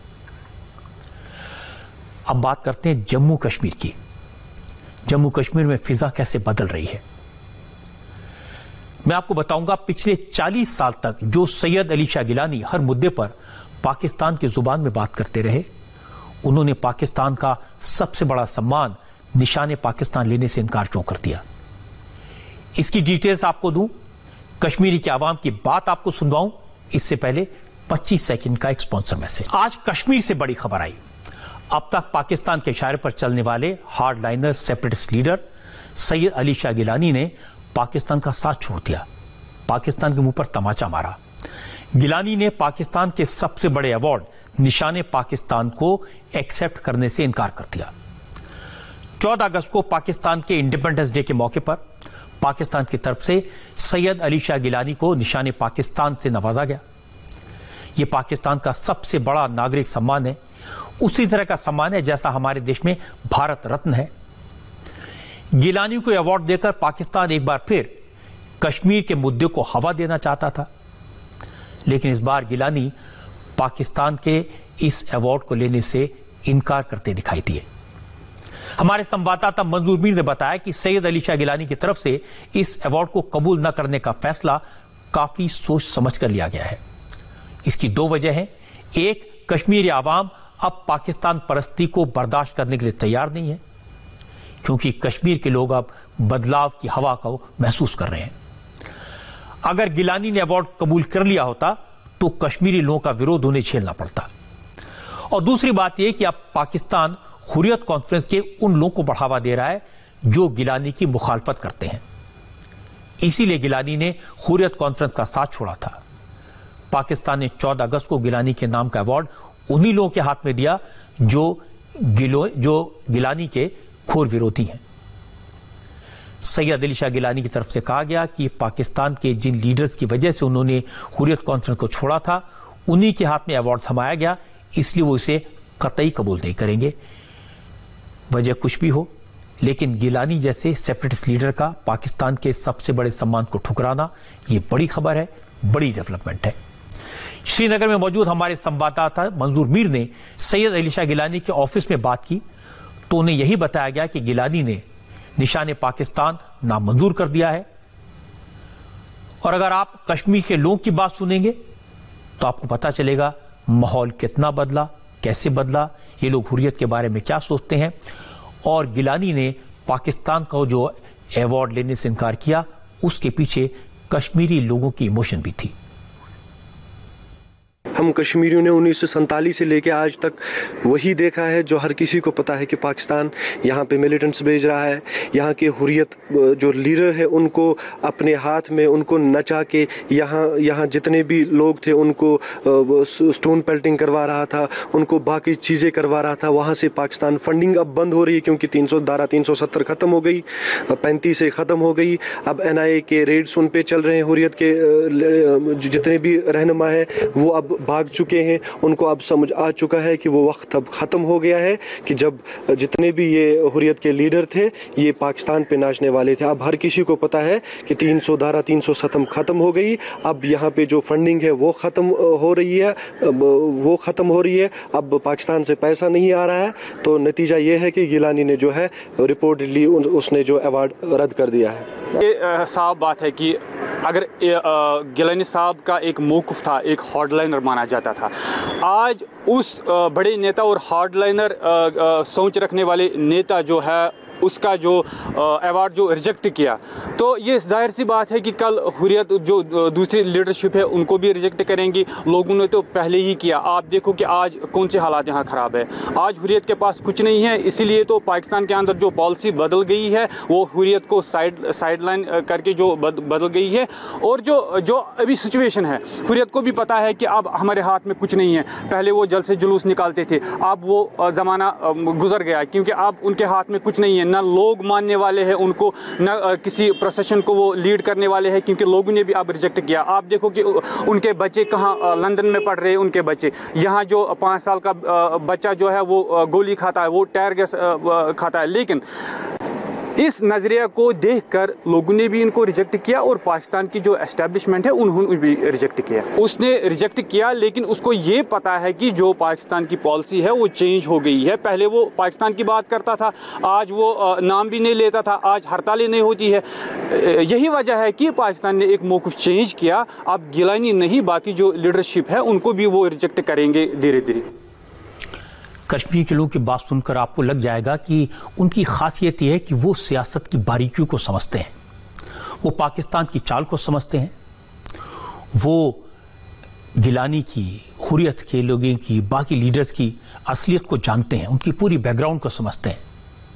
अब बात करते हैं जम्मू कश्मीर की। जम्मू कश्मीर में फिजा कैसे बदल रही है, मैं आपको बताऊंगा। पिछले चालीस साल तक जो सैयद अली शाह गिलानी हर मुद्दे पर पाकिस्तान की जुबान में बात करते रहे, उन्होंने पाकिस्तान का सबसे बड़ा सम्मान निशाने पाकिस्तान लेने से इनकार क्यों कर दिया? इसकी डिटेल्स आपको दूं, कश्मीरी के आवाम की बात आपको सुनवाऊं, इससे पहले पच्चीस सेकंड का एक स्पॉन्सर मैसेज। आज कश्मीर से बड़ी खबर आई। अब तक पाकिस्तान के इशारे पर चलने वाले hardliner separatist leader Syed Ali Shah Geelani ने पाकिस्तान का साथ छोड़ दिया, पाकिस्तान के मुंह पर तमाचा मारा। गिलानी ने पाकिस्तान के सबसे बड़े अवार्ड निशाने पाकिस्तान को एक्सेप्ट करने से इनकार कर दिया। चौदह अगस्त को पाकिस्तान के इंडिपेंडेंस डे के मौके पर पाकिस्तान की तरफ से सैयद अली शाह गिलानी को निशाने पाकिस्तान से नवाजा गया। यह पाकिस्तान का सबसे बड़ा नागरिक सम्मान है, उसी तरह का सम्मान है जैसा हमारे देश में भारत रत्न है। गिलानी को अवार्ड देकर पाकिस्तान एक बार फिर कश्मीर के मुद्दे को हवा देना चाहता था, लेकिन इस बार गिलानी पाकिस्तान के इस अवार्ड को लेने से इनकार करते दिखाई दिए। हमारे संवाददाता मंजूर मीर ने बताया कि सैयद अली शाह गिलानी की तरफ से इस अवार्ड को कबूल न करने का फैसला काफी सोच समझ कर लिया गया है। इसकी दो वजह हैं। एक, कश्मीरी आवाम अब पाकिस्तान परस्ती को बर्दाश्त करने के लिए तैयार नहीं है, क्योंकि कश्मीर के लोग अब बदलाव की हवा को महसूस कर रहे हैं। अगर गिलानी ने अवार्ड कबूल कर लिया होता तो कश्मीरी लोगों का विरोध उन्हें झेलना पड़ता। और दूसरी बात यह कि अब पाकिस्तान हुर्रियत कॉन्फ्रेंस के उन लोगों को बढ़ावा दे रहा है जो गिलानी की मुखालफत करते हैं। इसीलिए गिलानी ने हुर्रियत कॉन्फ्रेंस का साथ छोड़ा था। पाकिस्तान ने चौदह अगस्त को गिलानी के नाम का अवार्ड उन्हीं लोगों के हाथ में दिया जो गिलो जो गिलानी के घोर विरोधी हैं। सैयद अली शाह गिलानी की तरफ से कहा गया कि पाकिस्तान के जिन लीडर्स की वजह से उन्होंने हुर्रियत कॉन्फ्रेंस को छोड़ा था, उन्हीं के हाथ में अवार्ड थमाया गया, इसलिए वो इसे कतई कबूल नहीं करेंगे। वजह कुछ भी हो, लेकिन गिलानी जैसे सेपरेटिस्ट लीडर का पाकिस्तान के सबसे बड़े सम्मान को ठुकराना, ये बड़ी खबर है, बड़ी डेवलपमेंट है। श्रीनगर में मौजूद हमारे संवाददाता मंजूर मीर ने सैयद अली शाह गिलानी के ऑफिस में बात की, तो उन्हें यही बताया गया कि गिलानी ने निशाने पाकिस्तान नामंजूर कर दिया है। और अगर आप कश्मीर के लोगों की बात सुनेंगे तो आपको पता चलेगा माहौल कितना बदला, कैसे बदला, ये लोग हुर्रियत के बारे में क्या सोचते हैं। और गिलानी ने पाकिस्तान का जो अवार्ड लेने से इनकार किया, उसके पीछे कश्मीरी लोगों की इमोशन भी थी। हम हम कश्मीरियों ने उन्नीस सौ सैंतालीस से लेकर आज तक वही देखा है जो हर किसी को पता है कि पाकिस्तान यहाँ पे मिलिटेंट्स भेज रहा है, यहाँ के हुर्रियत जो लीडर है उनको अपने हाथ में उनको नचा के यहाँ यहाँ जितने भी लोग थे उनको स्टोन पेल्टिंग करवा रहा था, उनको बाकी चीज़ें करवा रहा था। वहाँ से पाकिस्तान फंडिंग अब बंद हो रही है क्योंकि तीन सौ धारा तीन सौ सत्तर खत्म हो गई, पैंतीस से खत्म हो गई। अब एन आई ए के रेड्स उन पे चल रहे हैं, हुर्रियत के जितने भी रहनुमा है वो अब भाग चुके हैं। उनको अब समझ आ चुका है कि वो वक्त अब ख़त्म हो गया है कि जब जितने भी ये हुर्रियत के लीडर थे ये पाकिस्तान पे नाचने वाले थे। अब हर किसी को पता है कि तीन सौ धारा तीन सौ सत्तर खत्म हो गई। अब यहाँ पे जो फंडिंग है वो ख़त्म हो रही है, वो ख़त्म हो रही है। अब पाकिस्तान से पैसा नहीं आ रहा है, तो नतीजा ये है कि गिलानी ने जो है रिपोर्ट ली, उसने जो अवार्ड रद्द कर दिया है। ये साफ बात है कि अगर गिलानी साहब का एक मौक़िफ़ था, एक हार्डलाइनर माना जाता था, आज उस बड़े नेता और हार्डलाइनर सोच रखने वाले नेता जो है उसका जो अवार्ड जो रिजेक्ट किया, तो ये जाहिर सी बात है कि कल हुर्रियत जो दूसरी लीडरशिप है उनको भी रिजेक्ट करेंगी। लोगों ने तो पहले ही किया। आप देखो कि आज कौन से हालात यहाँ ख़राब है। आज हुर्रियत के पास कुछ नहीं है, इसीलिए तो पाकिस्तान के अंदर जो पॉलिसी बदल गई है वो हुर्रियत को साइड साइड लाइन करके जो बद, बदल गई है। और जो जो अभी सिचुएशन है, हुर्रियत को भी पता है कि अब हमारे हाथ में कुछ नहीं है। पहले वो जल से जुलूस निकालते थे, अब वो ज़माना गुजर गया क्योंकि अब उनके हाथ में कुछ नहीं है। न लोग मानने वाले हैं उनको, न किसी प्रोसेशन को वो लीड करने वाले हैं क्योंकि लोगों ने भी अब रिजेक्ट किया। आप देखो कि उनके बच्चे कहाँ लंदन में पढ़ रहे हैं, उनके बच्चे यहाँ जो पाँच साल का बच्चा जो है वो गोली खाता है, वो टायर गैस खाता है। लेकिन इस नज़रिया को देखकर लोगों ने भी इनको रिजेक्ट किया और पाकिस्तान की जो एस्टेब्लिशमेंट है उन्होंने भी रिजेक्ट किया। उसने रिजेक्ट किया लेकिन उसको ये पता है कि जो पाकिस्तान की पॉलिसी है वो चेंज हो गई है। पहले वो पाकिस्तान की बात करता था, आज वो नाम भी नहीं लेता था, आज हड़तालें नहीं होती है। यही वजह है कि पाकिस्तान ने एक मौक़िफ़ चेंज किया। अब गिलानी नहीं, बाकी जो लीडरशिप है उनको भी वो रिजेक्ट करेंगे धीरे धीरे। कश्मीर के लोगों की बात सुनकर आपको लग जाएगा कि उनकी खासियत यह है कि वो सियासत की बारीकियों को समझते हैं, वो पाकिस्तान की चाल को समझते हैं, वो गिलानी की, हुर्रियत के लोगों की, बाकी लीडर्स की असलियत को जानते हैं, उनकी पूरी बैकग्राउंड को समझते हैं।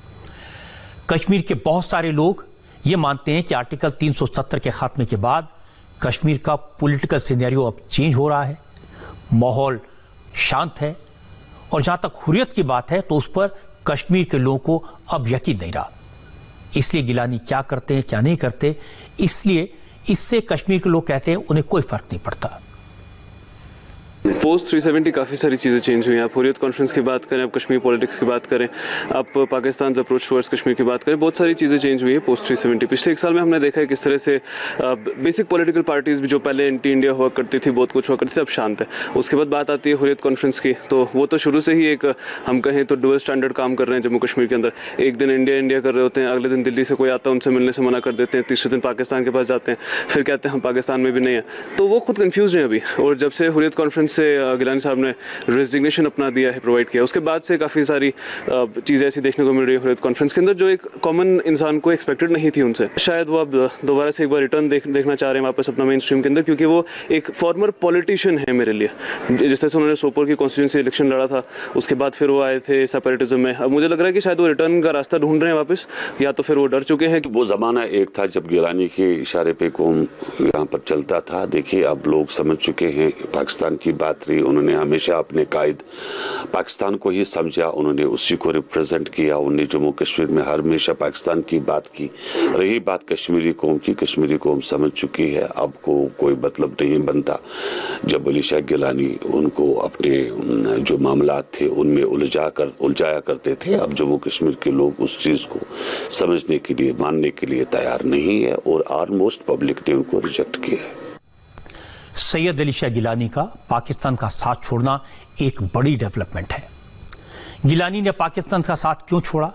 कश्मीर के बहुत सारे लोग ये मानते हैं कि आर्टिकल तीन सौ सत्तर के खात्मे के बाद कश्मीर का पॉलिटिकल सिनेरियो अब चेंज हो रहा है, माहौल शांत है। और जहां तक हुर्रियत की बात है तो उस पर कश्मीर के लोगों को अब यकीन नहीं रहा। इसलिए गिलानी क्या करते हैं क्या नहीं करते, इसलिए इससे कश्मीर के लोग कहते हैं उन्हें कोई फर्क नहीं पड़ता। पोस्ट थ्री सेवेंटी काफ़ी सारी चीज़ें चेंज हुई हैं। आप हुर्रियत कॉन्फ्रेंस की बात करें, आप कश्मीर पॉलिटिक्स की बात करें, आप पाकिस्तान अप्रोच टुवर्ड्स कश्मीर की बात करें, बहुत सारी चीज़ें चेंज हुई है पोस्ट थ्री सेवेंटी। पिछले एक साल में हमने देखा है किस तरह से बेसिक पॉलिटिकल पार्टीज भी जो पहले एंटी इंडिया हुआ करती थी, बहुत कुछ हुआ करती थी, अब शांत है। उसके बाद बात आती है हुर्रियत कॉन्फ्रेंस की, तो वो तो शुरू से ही एक हम कहें तो डुअल स्टैंडर्ड काम कर रहे हैं जम्मू कश्मीर के अंदर। एक दिन इंडिया इंडिया कर रहे होते हैं, अगले दिन दिल्ली से कोई आता है उनसे मिलने से मना कर देते हैं, तीसरे दिन पाकिस्तान के पास जाते हैं, फिर कहते हैं हम पाकिस्तान में भी नहीं है। तो वो खुद कन्फ्यूज हैं अभी। और जब से हुर्रियत कॉन्फ्रेंस से गिलानी साहब ने रेजिग्नेशन अपना दिया है, प्रोवाइड किया, उसके बाद से काफी सारी चीजें ऐसी देखने को मिल रही है हुर्रियत कॉन्फ्रेंस के अंदर जो एक कॉमन इंसान को एक्सपेक्टेड नहीं थी उनसे। शायद वो अब दोबारा से एक बार रिटर्न देख, देखना चाह रहे हैं वापस अपना मेन स्ट्रीम के अंदर, क्योंकि वो एक फॉर्मर पॉलिटिशियन है मेरे लिए। जिस तरह से उन्होंने सोपोर की कॉन्स्टिट्यूंसी इलेक्शन लड़ा था, उसके बाद फिर वो आए थे सेपरेटिज्म में। अब मुझे लग रहा है कि शायद वो रिटर्न का रास्ता ढूंढ रहे हैं वापस, या तो फिर वो डर चुके हैं। वो जमाना एक था जब गिलानी के इशारे पे कौम यहाँ पर चलता था। देखिए अब लोग समझ चुके हैं, पाकिस्तान की बात रही, उन्होंने हमेशा अपने कायद पाकिस्तान को ही समझा, उन्होंने उसी को रिप्रेजेंट किया। उन्होंने जम्मू कश्मीर में हमेशा पाकिस्तान की बात की। रही बात कश्मीरी कौम की, कश्मीरी कौम समझ चुकी है, अब को कोई मतलब नहीं बनता। जब अली शाह गिलानी उनको अपने जो मामलात थे उनमें उलझा कर उलझाया करते थे, अब जम्मू कश्मीर के लोग उस चीज को समझने के लिए, मानने के लिए तैयार नहीं है और ऑलमोस्ट पब्लिक ने उनको रिजेक्ट किया है। सैयद अली शाह गिलानी का पाकिस्तान का साथ छोड़ना एक बड़ी डेवलपमेंट है। गिलानी ने पाकिस्तान का साथ क्यों छोड़ा,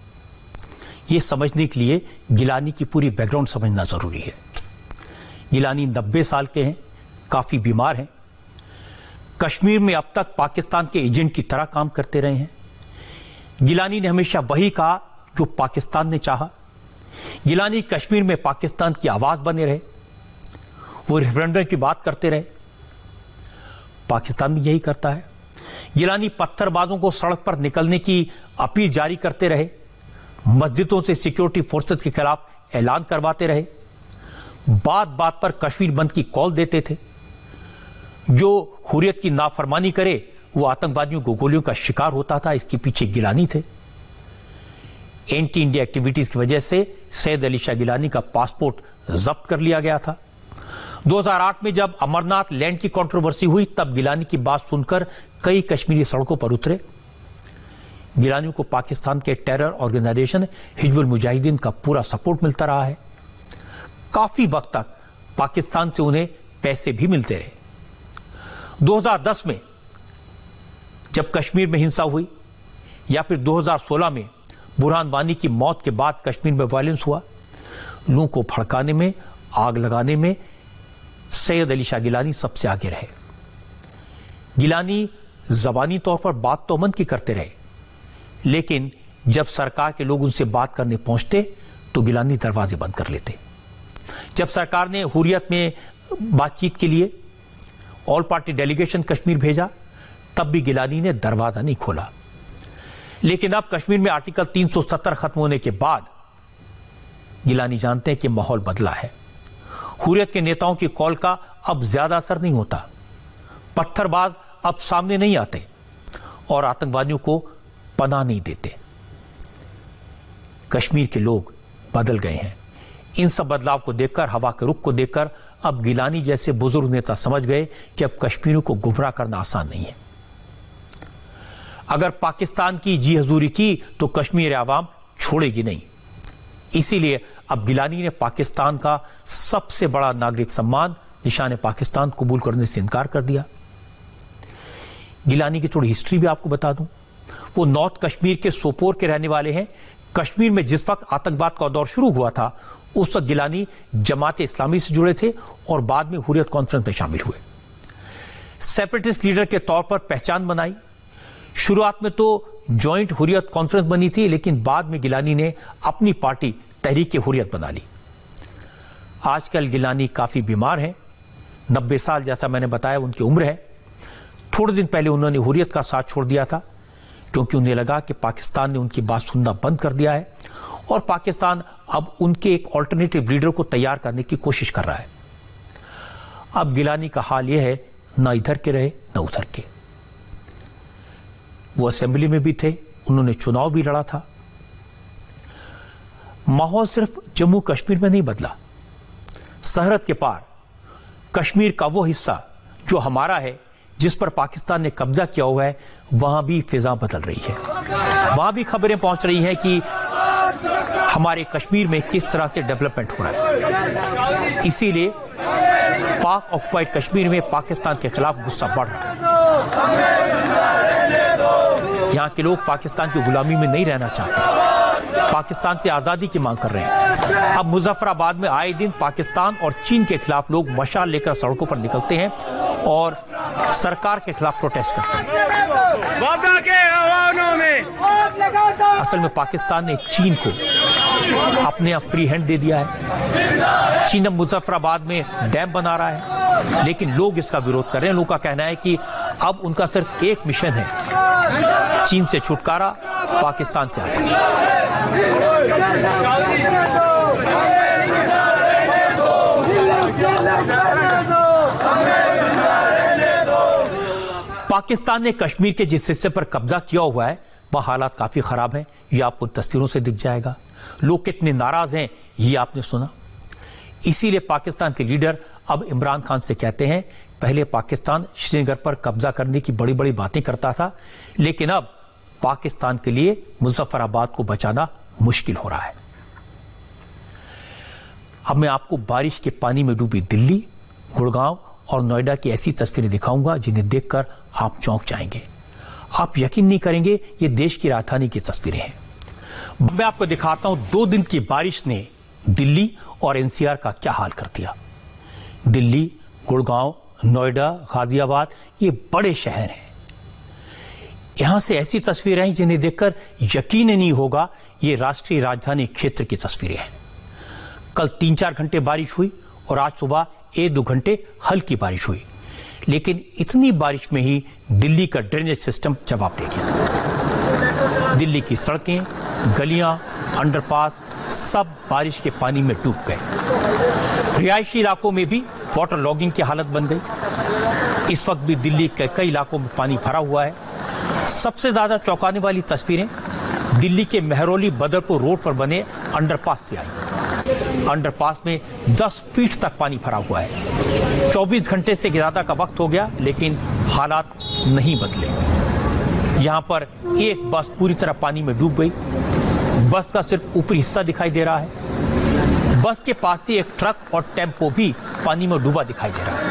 यह समझने के लिए गिलानी की पूरी बैकग्राउंड समझना जरूरी है। गिलानी नब्बे साल के हैं, काफी बीमार हैं, कश्मीर में अब तक पाकिस्तान के एजेंट की तरह काम करते रहे हैं। गिलानी ने हमेशा वही कहा जो पाकिस्तान ने चाहा। गिलानी कश्मीर में पाकिस्तान की आवाज बने रहे, वो रेफरेंडम की बात करते रहे। पाकिस्तान भी यही करता है। गिलानी पत्थरबाजों को सड़क पर निकलने की अपील जारी करते रहे, मस्जिदों से सिक्योरिटी फोर्सेस के खिलाफ ऐलान करवाते रहे, बात बात पर कश्मीर बंद की कॉल देते थे। जो हुर्रियत की नाफरमानी करे वो आतंकवादियों को गोलियों का शिकार होता था। इसके पीछे गिलानी थे। एंटी इंडिया एक्टिविटीज की वजह से सैयद अली शाह गिलानी का पासपोर्ट जब्त कर लिया गया था। दो हज़ार आठ में जब अमरनाथ लैंड की कंट्रोवर्सी हुई तब गिलानी की बात सुनकर कई कश्मीरी सड़कों पर उतरे। गिलानियों को पाकिस्तान के टेरर ऑर्गेनाइजेशन हिजबुल मुजाहिदीन का पूरा सपोर्ट मिलता रहा है। काफी वक्त तक पाकिस्तान से उन्हें पैसे भी मिलते रहे। दो हज़ार दस में जब कश्मीर में हिंसा हुई या फिर दो हज़ार सोलह में बुरहान वानी की मौत के बाद कश्मीर में वायलेंस हुआ, लोगों को भड़काने में, आग लगाने में सैयद अली शाह गिलानी सबसे आगे रहे। गिलानी जबानी तौर पर बात तो अमन की करते रहे, लेकिन जब सरकार के लोग उनसे बात करने पहुंचते तो गिलानी दरवाजे बंद कर लेते। जब सरकार ने हुर्रियत में बातचीत के लिए ऑल पार्टी डेलीगेशन कश्मीर भेजा तब भी गिलानी ने दरवाजा नहीं खोला। लेकिन अब कश्मीर में आर्टिकल तीन सौ सत्तर खत्म होने के बाद गिलानी जानते हैं कि माहौल बदला है। हुर्रियत के नेताओं की कॉल का अब ज्यादा असर नहीं होता, पत्थरबाज अब सामने नहीं आते और आतंकवादियों को पनाह नहीं देते। कश्मीर के लोग बदल गए हैं। इन सब बदलाव को देखकर, हवा के रुख को देखकर अब गिलानी जैसे बुजुर्ग नेता समझ गए कि अब कश्मीरियों को गुमराह करना आसान नहीं है। अगर पाकिस्तान की जी हजूरी की तो कश्मीर आवाम छोड़ेगी नहीं। इसीलिए अब गिलानी ने पाकिस्तान का सबसे बड़ा नागरिक सम्मान निशान पाकिस्तान कबूल करने से इनकार कर दिया। गिलानी की थोड़ी हिस्ट्री भी आपको बता दूं। वो नॉर्थ कश्मीर के सोपोर के रहने वाले हैं। कश्मीर में जिस वक्त आतंकवाद का दौर शुरू हुआ था उस वक्त गिलानी जमात इस्लामी से जुड़े थे और बाद में हुर्रियत कॉन्फ्रेंस में शामिल हुए। सेपरेटिस्ट लीडर के तौर पर पहचान बनाई। शुरुआत में तो जॉइंट हुर्रियत कॉन्फ्रेंस बनी थी, लेकिन बाद में गिलानी ने अपनी पार्टी तहरीक हुर्रियत बना ली। आजकल गिलानी काफी बीमार हैं, नब्बे साल जैसा मैंने बताया उनकी उम्र है। थोड़े दिन पहले उन्होंने हुर्रियत का साथ छोड़ दिया था क्योंकि उन्हें लगा कि पाकिस्तान ने उनकी बात सुनना बंद कर दिया है और पाकिस्तान अब उनके एक ऑल्टरनेटिव लीडर को तैयार करने की कोशिश कर रहा है। अब गिलानी का हाल यह है, ना इधर के रहे ना उधर के। वो असेंबली में भी थे, उन्होंने चुनाव भी लड़ा था। माहौल सिर्फ जम्मू कश्मीर में नहीं बदला, सरहद के पार कश्मीर का वो हिस्सा जो हमारा है, जिस पर पाकिस्तान ने कब्जा किया हुआ है, वहां भी फिजा बदल रही है। वहां भी खबरें पहुंच रही हैं कि हमारे कश्मीर में किस तरह से डेवलपमेंट हो रहा है। इसीलिए पाक ऑक्युपाइड कश्मीर में पाकिस्तान के खिलाफ गुस्सा बढ़ रहा है। यहां के लोग पाकिस्तान की गुलामी में नहीं रहना चाहते, पाकिस्तान से आजादी की मांग कर रहे हैं। अब मुजफ्फराबाद में आए दिन पाकिस्तान और चीन के खिलाफ लोग मशाल लेकर सड़कों पर निकलते हैं और सरकार के खिलाफ प्रोटेस्ट करते हैं। असल में पाकिस्तान ने चीन को अपने आप फ्री हैंड दे दिया है। चीन अब मुजफ्फराबाद में डैम बना रहा है, लेकिन लोग इसका विरोध कर रहे हैं। लोगों का कहना है कि अब उनका सिर्फ एक मिशन है, चीन से छुटकारा, पाकिस्तान से आजादी। पाकिस्तान ने कश्मीर के जिस हिस्से पर कब्जा किया हुआ है वह हालात काफी खराब हैं। ये आपको तस्वीरों से दिख जाएगा। लोग कितने नाराज हैं ये आपने सुना। इसीलिए पाकिस्तान के लीडर अब इमरान खान से कहते हैं, पहले पाकिस्तान श्रीनगर पर कब्जा करने की बड़ी बड़ी बातें करता था, लेकिन अब पाकिस्तान के लिए मुजफ्फराबाद को बचाना मुश्किल हो रहा है। अब मैं आपको बारिश के पानी में डूबी दिल्ली, गुड़गांव और नोएडा की ऐसी तस्वीरें दिखाऊंगा जिन्हें देखकर आप चौंक जाएंगे। आप यकीन नहीं करेंगे, ये देश की राजधानी की तस्वीरें हैं। मैं आपको दिखाता हूं दो दिन की बारिश ने दिल्ली और एनसीआर का क्या हाल कर दिया। दिल्ली, गुड़गांव, नोएडा, गाजियाबाद ये बड़े शहर हैं। यहां से ऐसी तस्वीरें हैं जिन्हें देखकर यकीन नहीं होगा ये राष्ट्रीय राजधानी क्षेत्र की तस्वीरें हैं। कल तीन चार घंटे बारिश हुई और आज सुबह एक दो घंटे हल्की बारिश हुई, लेकिन इतनी बारिश में ही दिल्ली का ड्रेनेज सिस्टम जवाब दे गया। दिल्ली की सड़कें, गलियां, अंडरपास सब बारिश के पानी में डूब गए। रिहायशी इलाकों में भी वाटर लॉगिंग की हालत बन गई। इस वक्त भी दिल्ली के कई इलाकों में पानी भरा हुआ है। सबसे ज्यादा चौंकाने वाली तस्वीरें दिल्ली के मेहरौली बदरपुर रोड पर बने अंडरपास से आई। अंडरपास में दस फीट तक पानी भरा हुआ है। चौबीस घंटे से ज्यादा का वक्त हो गया, लेकिन हालात नहीं बदले। यहां पर एक बस पूरी तरह पानी में डूब गई। बस का सिर्फ ऊपरी हिस्सा दिखाई दे रहा है। बस के पास से एक ट्रक और टेम्पो भी पानी में डूबा दिखाई दे रहा है।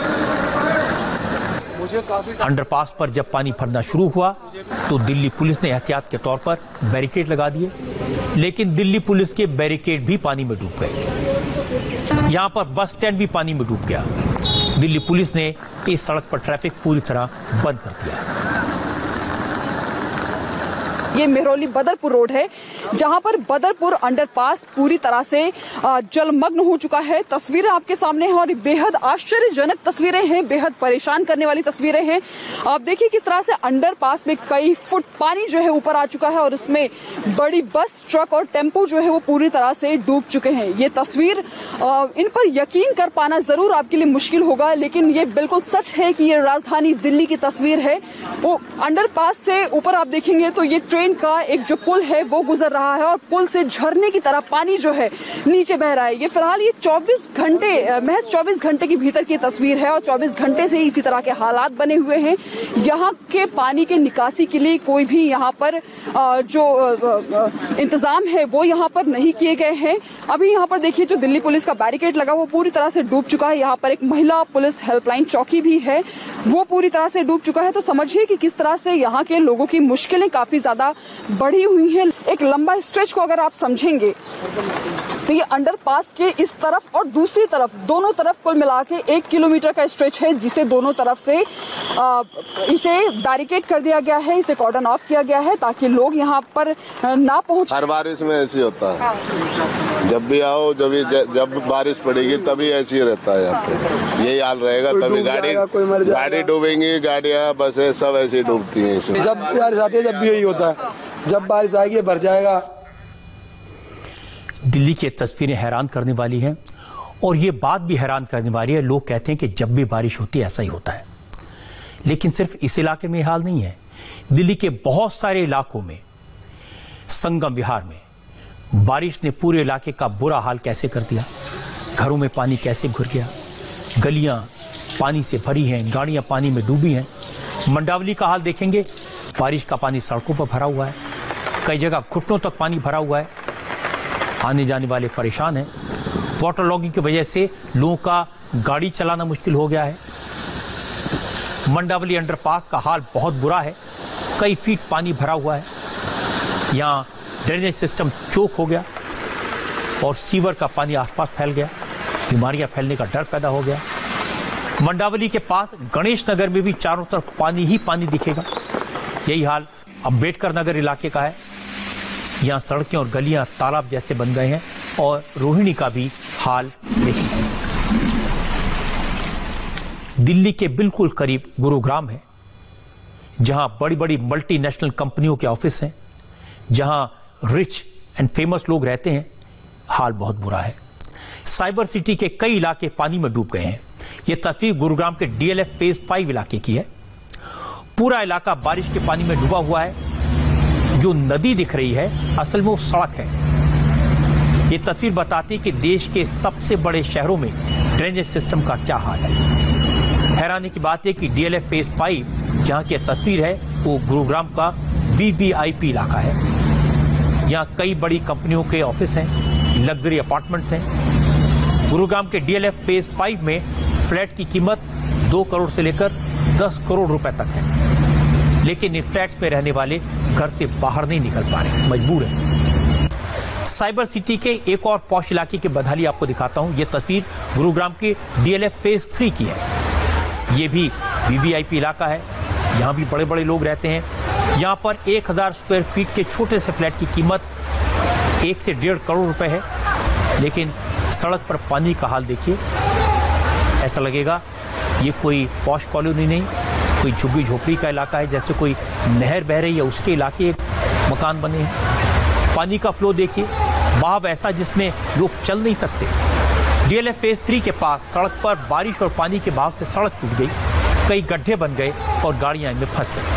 अंडरपास पर जब पानी भरना शुरू हुआ तो दिल्ली पुलिस ने एहतियात के तौर पर बैरिकेड लगा दिए, लेकिन दिल्ली पुलिस के बैरिकेड भी पानी में डूब गए। यहां पर बस स्टैंड भी पानी में डूब गया। दिल्ली पुलिस ने इस सड़क पर ट्रैफिक पूरी तरह बंद कर दिया। ये मेहरौली बदरपुर रोड है, जहां पर बदरपुर अंडरपास पूरी तरह से जलमग्न हो चुका है। तस्वीरें आपके सामने हैं और बेहद आश्चर्यजनक तस्वीरें हैं, बेहद परेशान करने वाली तस्वीरें हैं। आप देखिए किस तरह से अंडरपास में कई फुट पानी जो है ऊपर आ चुका है और उसमें बड़ी बस, ट्रक और टेम्पो जो है वो पूरी तरह से डूब चुके हैं। ये तस्वीर इन पर यकीन कर पाना जरूर आपके लिए मुश्किल होगा, लेकिन ये बिल्कुल सच है कि ये राजधानी दिल्ली की तस्वीर है। वो अंडरपास से ऊपर आप देखेंगे तो ये ट्रेन का एक जो पुल है वो गुजर रहा है और पुल से झरने की तरह पानी जो है नीचे बह रहा है। ये फिलहाल ये चौबीस घंटे महज चौबीस घंटे की भीतर की तस्वीर है और चौबीस घंटे से इसी तरह के हालात बने हुए हैं। यहाँ के पानी के निकासी के लिए कोई भी यहाँ पर जो इंतजाम है वो यहाँ पर नहीं किए गए हैं। अभी यहाँ पर देखिए जो दिल्ली पुलिस का बैरिकेड लगा वो पूरी तरह से डूब चुका है। यहाँ पर एक महिला पुलिस हेल्पलाइन चौकी भी है, वो पूरी तरह से डूब चुका है। तो समझिए कि किस तरह से यहाँ के लोगों की मुश्किलें काफी ज्यादा बढ़ी हुई हैं। एक लंबा स्ट्रेच को अगर आप समझेंगे तो ये अंडरपास के इस तरफ और दूसरी तरफ दोनों तरफ कुल मिला के एक किलोमीटर का स्ट्रेच है, जिसे दोनों तरफ से आ, इसे बैरिकेड कर दिया गया है, इसे कॉर्डन ऑफ किया गया है ताकि लोग यहाँ पर ना पहुंच। हर बारिश में ऐसे होता है, जब भी आओ जब जब बारिश पड़ेगी तभी ऐसे ही रहता है। यहाँ पे यही हाल रहेगा, कभी गाड़ी गाड़ी डूबेंगी, गाड़ियाँ बसें सब ऐसे डूबती हैं इसमें। जब बारिश आती है जब भी यही होता है, जब बारिश आएगी भर जाएगा। दिल्ली की तस्वीरें हैरान करने वाली हैं और ये बात भी हैरान करने वाली है। लोग कहते हैं कि जब भी बारिश होती है ऐसा ही होता है, लेकिन सिर्फ इस इलाके में हाल नहीं है। दिल्ली के बहुत सारे इलाकों में, संगम विहार में बारिश ने पूरे इलाके का बुरा हाल कैसे कर दिया। घरों में पानी कैसे घुस गया, गलियां पानी से भरी हैं, गाड़ियां पानी में डूबी हैं। मंडावली का हाल देखेंगे, बारिश का पानी सड़कों पर भरा हुआ है, कई जगह घुटनों तक पानी भरा हुआ है। आने जाने वाले परेशान हैं। वाटर लॉगिंग की वजह से लोगों का गाड़ी चलाना मुश्किल हो गया है। मंडावली अंडरपास का हाल बहुत बुरा है, कई फीट पानी भरा हुआ है। यहाँ ड्रेनेज सिस्टम चोक हो गया और सीवर का पानी आसपास फैल गया, बीमारियां फैलने का डर पैदा हो गया। मंडावली के पास गणेश नगर में भी चारों तरफ पानी ही पानी दिखेगा। यही हाल अम्बेडकर नगर इलाके का है। यहाँ सड़कें और गलियां तालाब जैसे बन गए हैं और रोहिणी का भी हाल देखिए। दिल्ली के बिल्कुल करीब गुरुग्राम है, जहां बड़ी बड़ी मल्टीनेशनल कंपनियों के ऑफिस हैं, जहां रिच एंड फेमस लोग रहते हैं। हाल बहुत बुरा है। साइबर सिटी के कई इलाके पानी में डूब गए हैं। यह तस्वीर गुरुग्राम के डीएलएफ फेज फाइव इलाके की है। पूरा इलाका बारिश के पानी में डूबा हुआ है। जो नदी दिख रही है असल में वो सड़क है। ये तस्वीर बताती कि देश के सबसे बड़े शहरों में ड्रेनेज सिस्टम का क्या हाल है। हैरानी की बात है कि डीएलएफ फेज फाइव जहां की तस्वीर है वो गुरुग्राम का वीवीआईपी इलाका है। यहाँ कई बड़ी कंपनियों के ऑफिस हैं, लग्जरी अपार्टमेंट्स हैं। गुरुग्राम के डीएलएफ फेज फाइव में फ्लैट की कीमत दो करोड़ से लेकर दस करोड़ रुपए तक है, लेकिन इन फ्लैट्स में रहने वाले घर से बाहर नहीं निकल पा रहे, मजबूर हैं। साइबर सिटी के एक और पॉश इलाके की बदहाली आपको दिखाता हूं। यह तस्वीर गुरुग्राम के डीएलएफ फेज थ्री की है। यह भी वीवीआईपी इलाका है, यहाँ भी बड़े बड़े लोग रहते हैं। यहाँ पर एक हजार स्क्वायर फीट के छोटे से फ्लैट की कीमत एक से डेढ़ करोड़ रुपए है, लेकिन सड़क पर पानी का हाल देखिए। ऐसा लगेगा ये कोई पॉश कॉलोनी नहीं, कोई झुग्गी झोपड़ी का इलाका है, जैसे कोई नहर बह रही है उसके इलाके मकान बने हैं। पानी का फ्लो देखिए, बहाव ऐसा जिसमें लोग चल नहीं सकते। डीएलएफ फेज थ्री के पास सड़क पर बारिश और पानी के बहाव से सड़क टूट गई, कई गड्ढे बन गए और गाड़ियां इनमें फंस गई।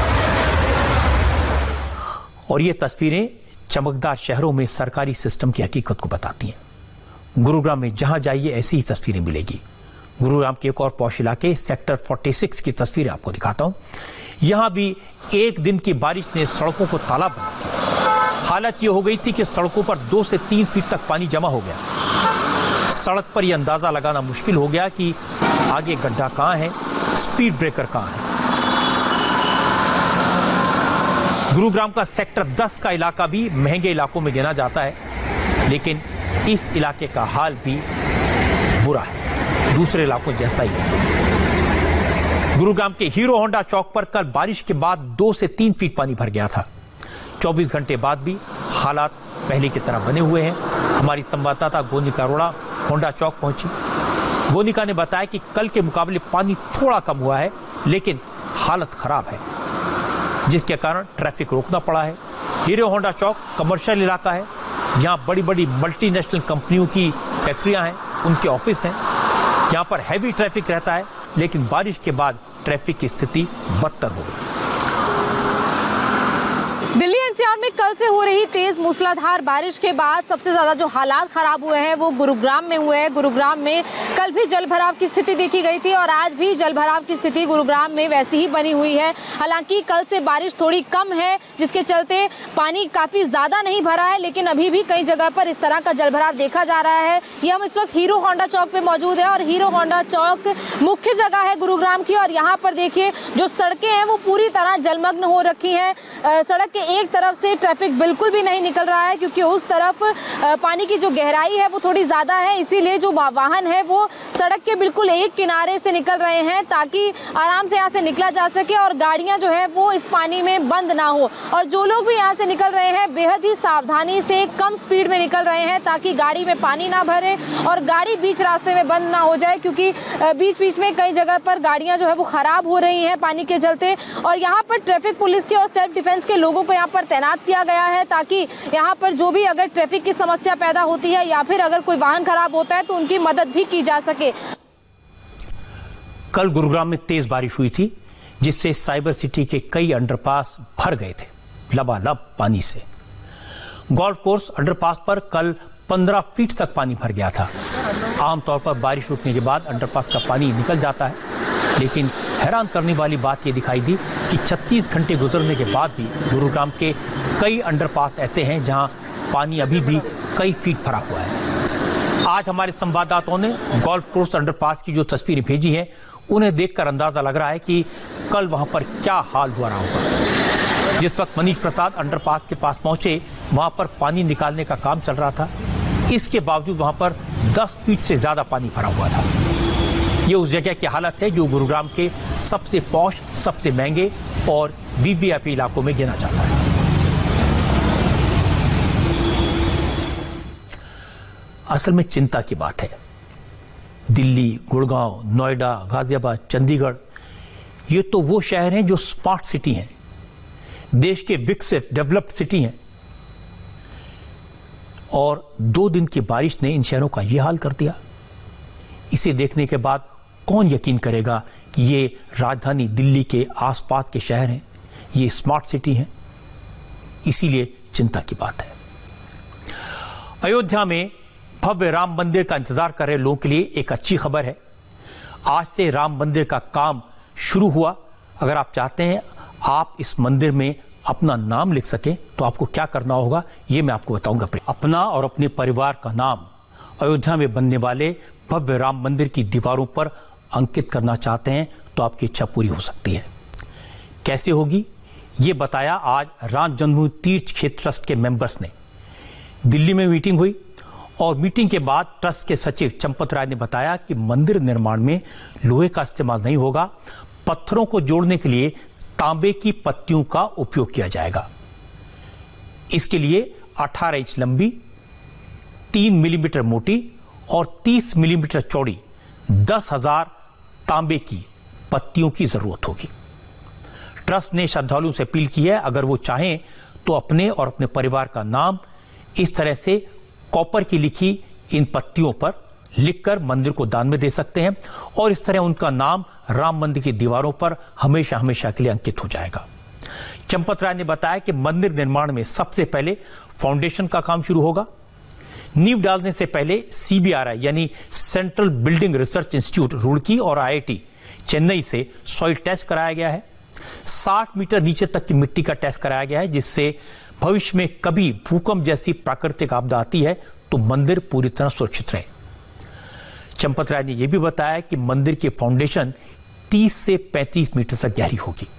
और ये तस्वीरें चमकदार शहरों में सरकारी सिस्टम की हकीकत को बताती हैं। गुरुग्राम में जहां जाइए ऐसी ही तस्वीरें मिलेगी। गुरुग्राम के एक और पौष इलाके सेक्टर छियालीस की तस्वीरें आपको दिखाता हूं। यहां भी एक दिन की बारिश ने सड़कों को तालाब बना दिया। हालत ये हो गई थी कि सड़कों पर दो से तीन फीट तक पानी जमा हो गया। सड़क पर यह अंदाजा लगाना मुश्किल हो गया कि आगे गड्ढा कहां है, स्पीड ब्रेकर कहां है। गुरुग्राम का सेक्टर दस का इलाका भी महंगे इलाकों में गिना जाता है, लेकिन इस इलाके का हाल भी बुरा है, दूसरे इलाकों जैसा ही है। गुरुग्राम के हीरो होंडा चौक पर कल बारिश के बाद दो से तीन फीट पानी भर गया था। चौबीस घंटे बाद भी हालात पहले की तरह बने हुए हैं। हमारी संवाददाता गोनिका अरोड़ा होंडा चौक पहुंची। गोनिका ने बताया कि कल के मुकाबले पानी थोड़ा कम हुआ है, लेकिन हालत खराब है, जिसके कारण ट्रैफिक रोकना पड़ा है। हीरो होंडा चौक कमर्शियल इलाका है, यहाँ बड़ी बड़ी मल्टीनेशनल कंपनियों की फैक्ट्रियां हैं, उनके ऑफिस हैं। यहाँ पर हैवी ट्रैफिक रहता है, लेकिन बारिश के बाद ट्रैफिक की स्थिति बदतर हो गई। दिल्ली एनसीआर में कल से हो रही तेज मूसलाधार बारिश के बाद सबसे ज्यादा जो हालात खराब हुए हैं वो गुरुग्राम में हुए हैं। गुरुग्राम में कल भी जलभराव की स्थिति देखी गई थी और आज भी जलभराव की स्थिति गुरुग्राम में वैसी ही बनी हुई है। हालांकि कल से बारिश थोड़ी कम है, जिसके चलते पानी काफी ज्यादा नहीं भरा है, लेकिन अभी भी कई जगह पर इस तरह का जलभराव देखा जा रहा है। ये हम इस वक्त हीरो होंडा चौक पे मौजूद है और हीरो होंडा चौक मुख्य जगह है गुरुग्राम की। और यहाँ पर देखिए जो सड़कें हैं वो पूरी तरह जलमग्न हो रखी है। सड़क के एक तरफ से ट्रैफिक बिल्कुल भी नहीं निकल रहा है, क्योंकि उस तरफ पानी की जो गहराई है वो थोड़ी ज्यादा है, इसीलिए जो वाहन है वो सड़क के बिल्कुल एक किनारे से निकल रहे हैं ताकि आराम से यहाँ से निकला जा सके और गाड़ियां जो है वो इस पानी में बंद ना हो। और जो लोग भी यहाँ से निकल रहे हैं बेहद ही सावधानी से कम स्पीड में निकल रहे हैं ताकि गाड़ी में पानी ना भरे और गाड़ी बीच रास्ते में बंद ना हो जाए, क्योंकि बीच बीच में कई जगह पर गाड़ियां जो है वो खराब हो रही हैं पानी के चलते। और यहाँ पर ट्रैफिक पुलिस के और सेल्फ डिफेंस के लोगों को यहाँ पर तैनात किया गया है ताकि यहाँ पर जो भी अगर ट्रैफिक की समस्या पैदा होती है या फिर अगर कोई वाहन खराब होता है तो उनकी मदद भी की जा सके। कल गुरुग्राम में तेज बारिश हुई थी, जिससे साइबर सिटी के कई अंडरपास भर गए थे लबालब पानी से। गोल्फ कोर्स अंडरपास पर कल पंद्रह फीट तक पानी भर गया था। आमतौर पर बारिश रुकने के बाद अंडरपास का पानी निकल जाता है, लेकिन हैरान करने वाली बात यह दिखाई दी कि छत्तीस घंटे गुजरने के बाद भी गुरुग्राम के कई अंडरपास ऐसे हैं जहां पानी अभी भी कई फीट भरा हुआ है। आज हमारे संवाददाताओं ने गोल्फ कोर्स अंडरपास की जो तस्वीरें भेजी हैं, उन्हें देखकर अंदाजा लग रहा है कि कल वहां पर क्या हाल हुआ रहा होगा। जिस वक्त मनीष प्रसाद अंडरपास के पास पहुंचे, वहां पर पानी निकालने का काम चल रहा था। इसके बावजूद वहां पर दस फीट से ज्यादा पानी भरा हुआ था। ये उस जगह की हालत है जो गुरुग्राम के सबसे पॉश, सबसे महंगे और वीवीआईपी इलाकों में गिना जाता है। असल में चिंता की बात है। दिल्ली, गुड़गांव, नोएडा, गाजियाबाद, चंडीगढ़, ये तो वो शहर हैं जो स्मार्ट सिटी हैं, देश के विकसित डेवलप्ड सिटी हैं, और दो दिन की बारिश ने इन शहरों का ये हाल कर दिया। इसे देखने के बाद कौन यकीन करेगा कि ये राजधानी दिल्ली के आसपास के शहर हैं, ये स्मार्ट सिटी हैं। इसीलिए चिंता की बात है। अयोध्या में भव्य राम मंदिर का इंतजार कर रहे लोगों के लिए एक अच्छी खबर है। आज से राम मंदिर का काम शुरू हुआ। अगर आप चाहते हैं आप इस मंदिर में अपना नाम लिख सकें तो आपको क्या करना होगा, ये मैं आपको बताऊंगा। अपना और अपने परिवार का नाम अयोध्या में बनने वाले भव्य राम मंदिर की दीवारों पर अंकित करना चाहते हैं तो आपकी इच्छा पूरी हो सकती है। कैसे होगी, ये बताया आज राम जन्मभूमि तीर्थ क्षेत्र ट्रस्ट के मेंबर्स ने। दिल्ली में मीटिंग हुई और मीटिंग के बाद ट्रस्ट के सचिव चंपत राय ने बताया कि मंदिर निर्माण में लोहे का इस्तेमाल नहीं होगा, पत्थरों को जोड़ने के लिए तांबे की पत्तियों का उपयोग किया जाएगा। इसके लिए अठारह इंच लंबी, तीन मिलीमीटर मोटी और तीस मिलीमीटर चौड़ी दस हजार तांबे की पत्तियों की जरूरत होगी। ट्रस्ट ने श्रद्धालुओं से अपील की है, अगर वो चाहें तो अपने और अपने परिवार का नाम इस तरह से कॉपर की लिखी इन पत्तियों पर लिखकर मंदिर को दान में दे सकते हैं और इस तरह उनका नाम राम मंदिर की दीवारों पर हमेशा हमेशा के लिए अंकित हो जाएगा। चंपत राय ने बताया कि मंदिर निर्माण में सबसे पहले फाउंडेशन का काम शुरू होगा। नींव डालने से पहले सीबीआरआई यानी central building research institute Roorkee और आईआईटी चेन्नई से सॉइल टेस्ट कराया गया है। साठ मीटर नीचे तक की मिट्टी का टेस्ट कराया गया है, जिससे भविष्य में कभी भूकंप जैसी प्राकृतिक आपदा आती है तो मंदिर पूरी तरह सुरक्षित रहे। चंपत राय ने यह भी बताया कि मंदिर की फाउंडेशन तीस से पैंतीस मीटर तक गहरी होगी।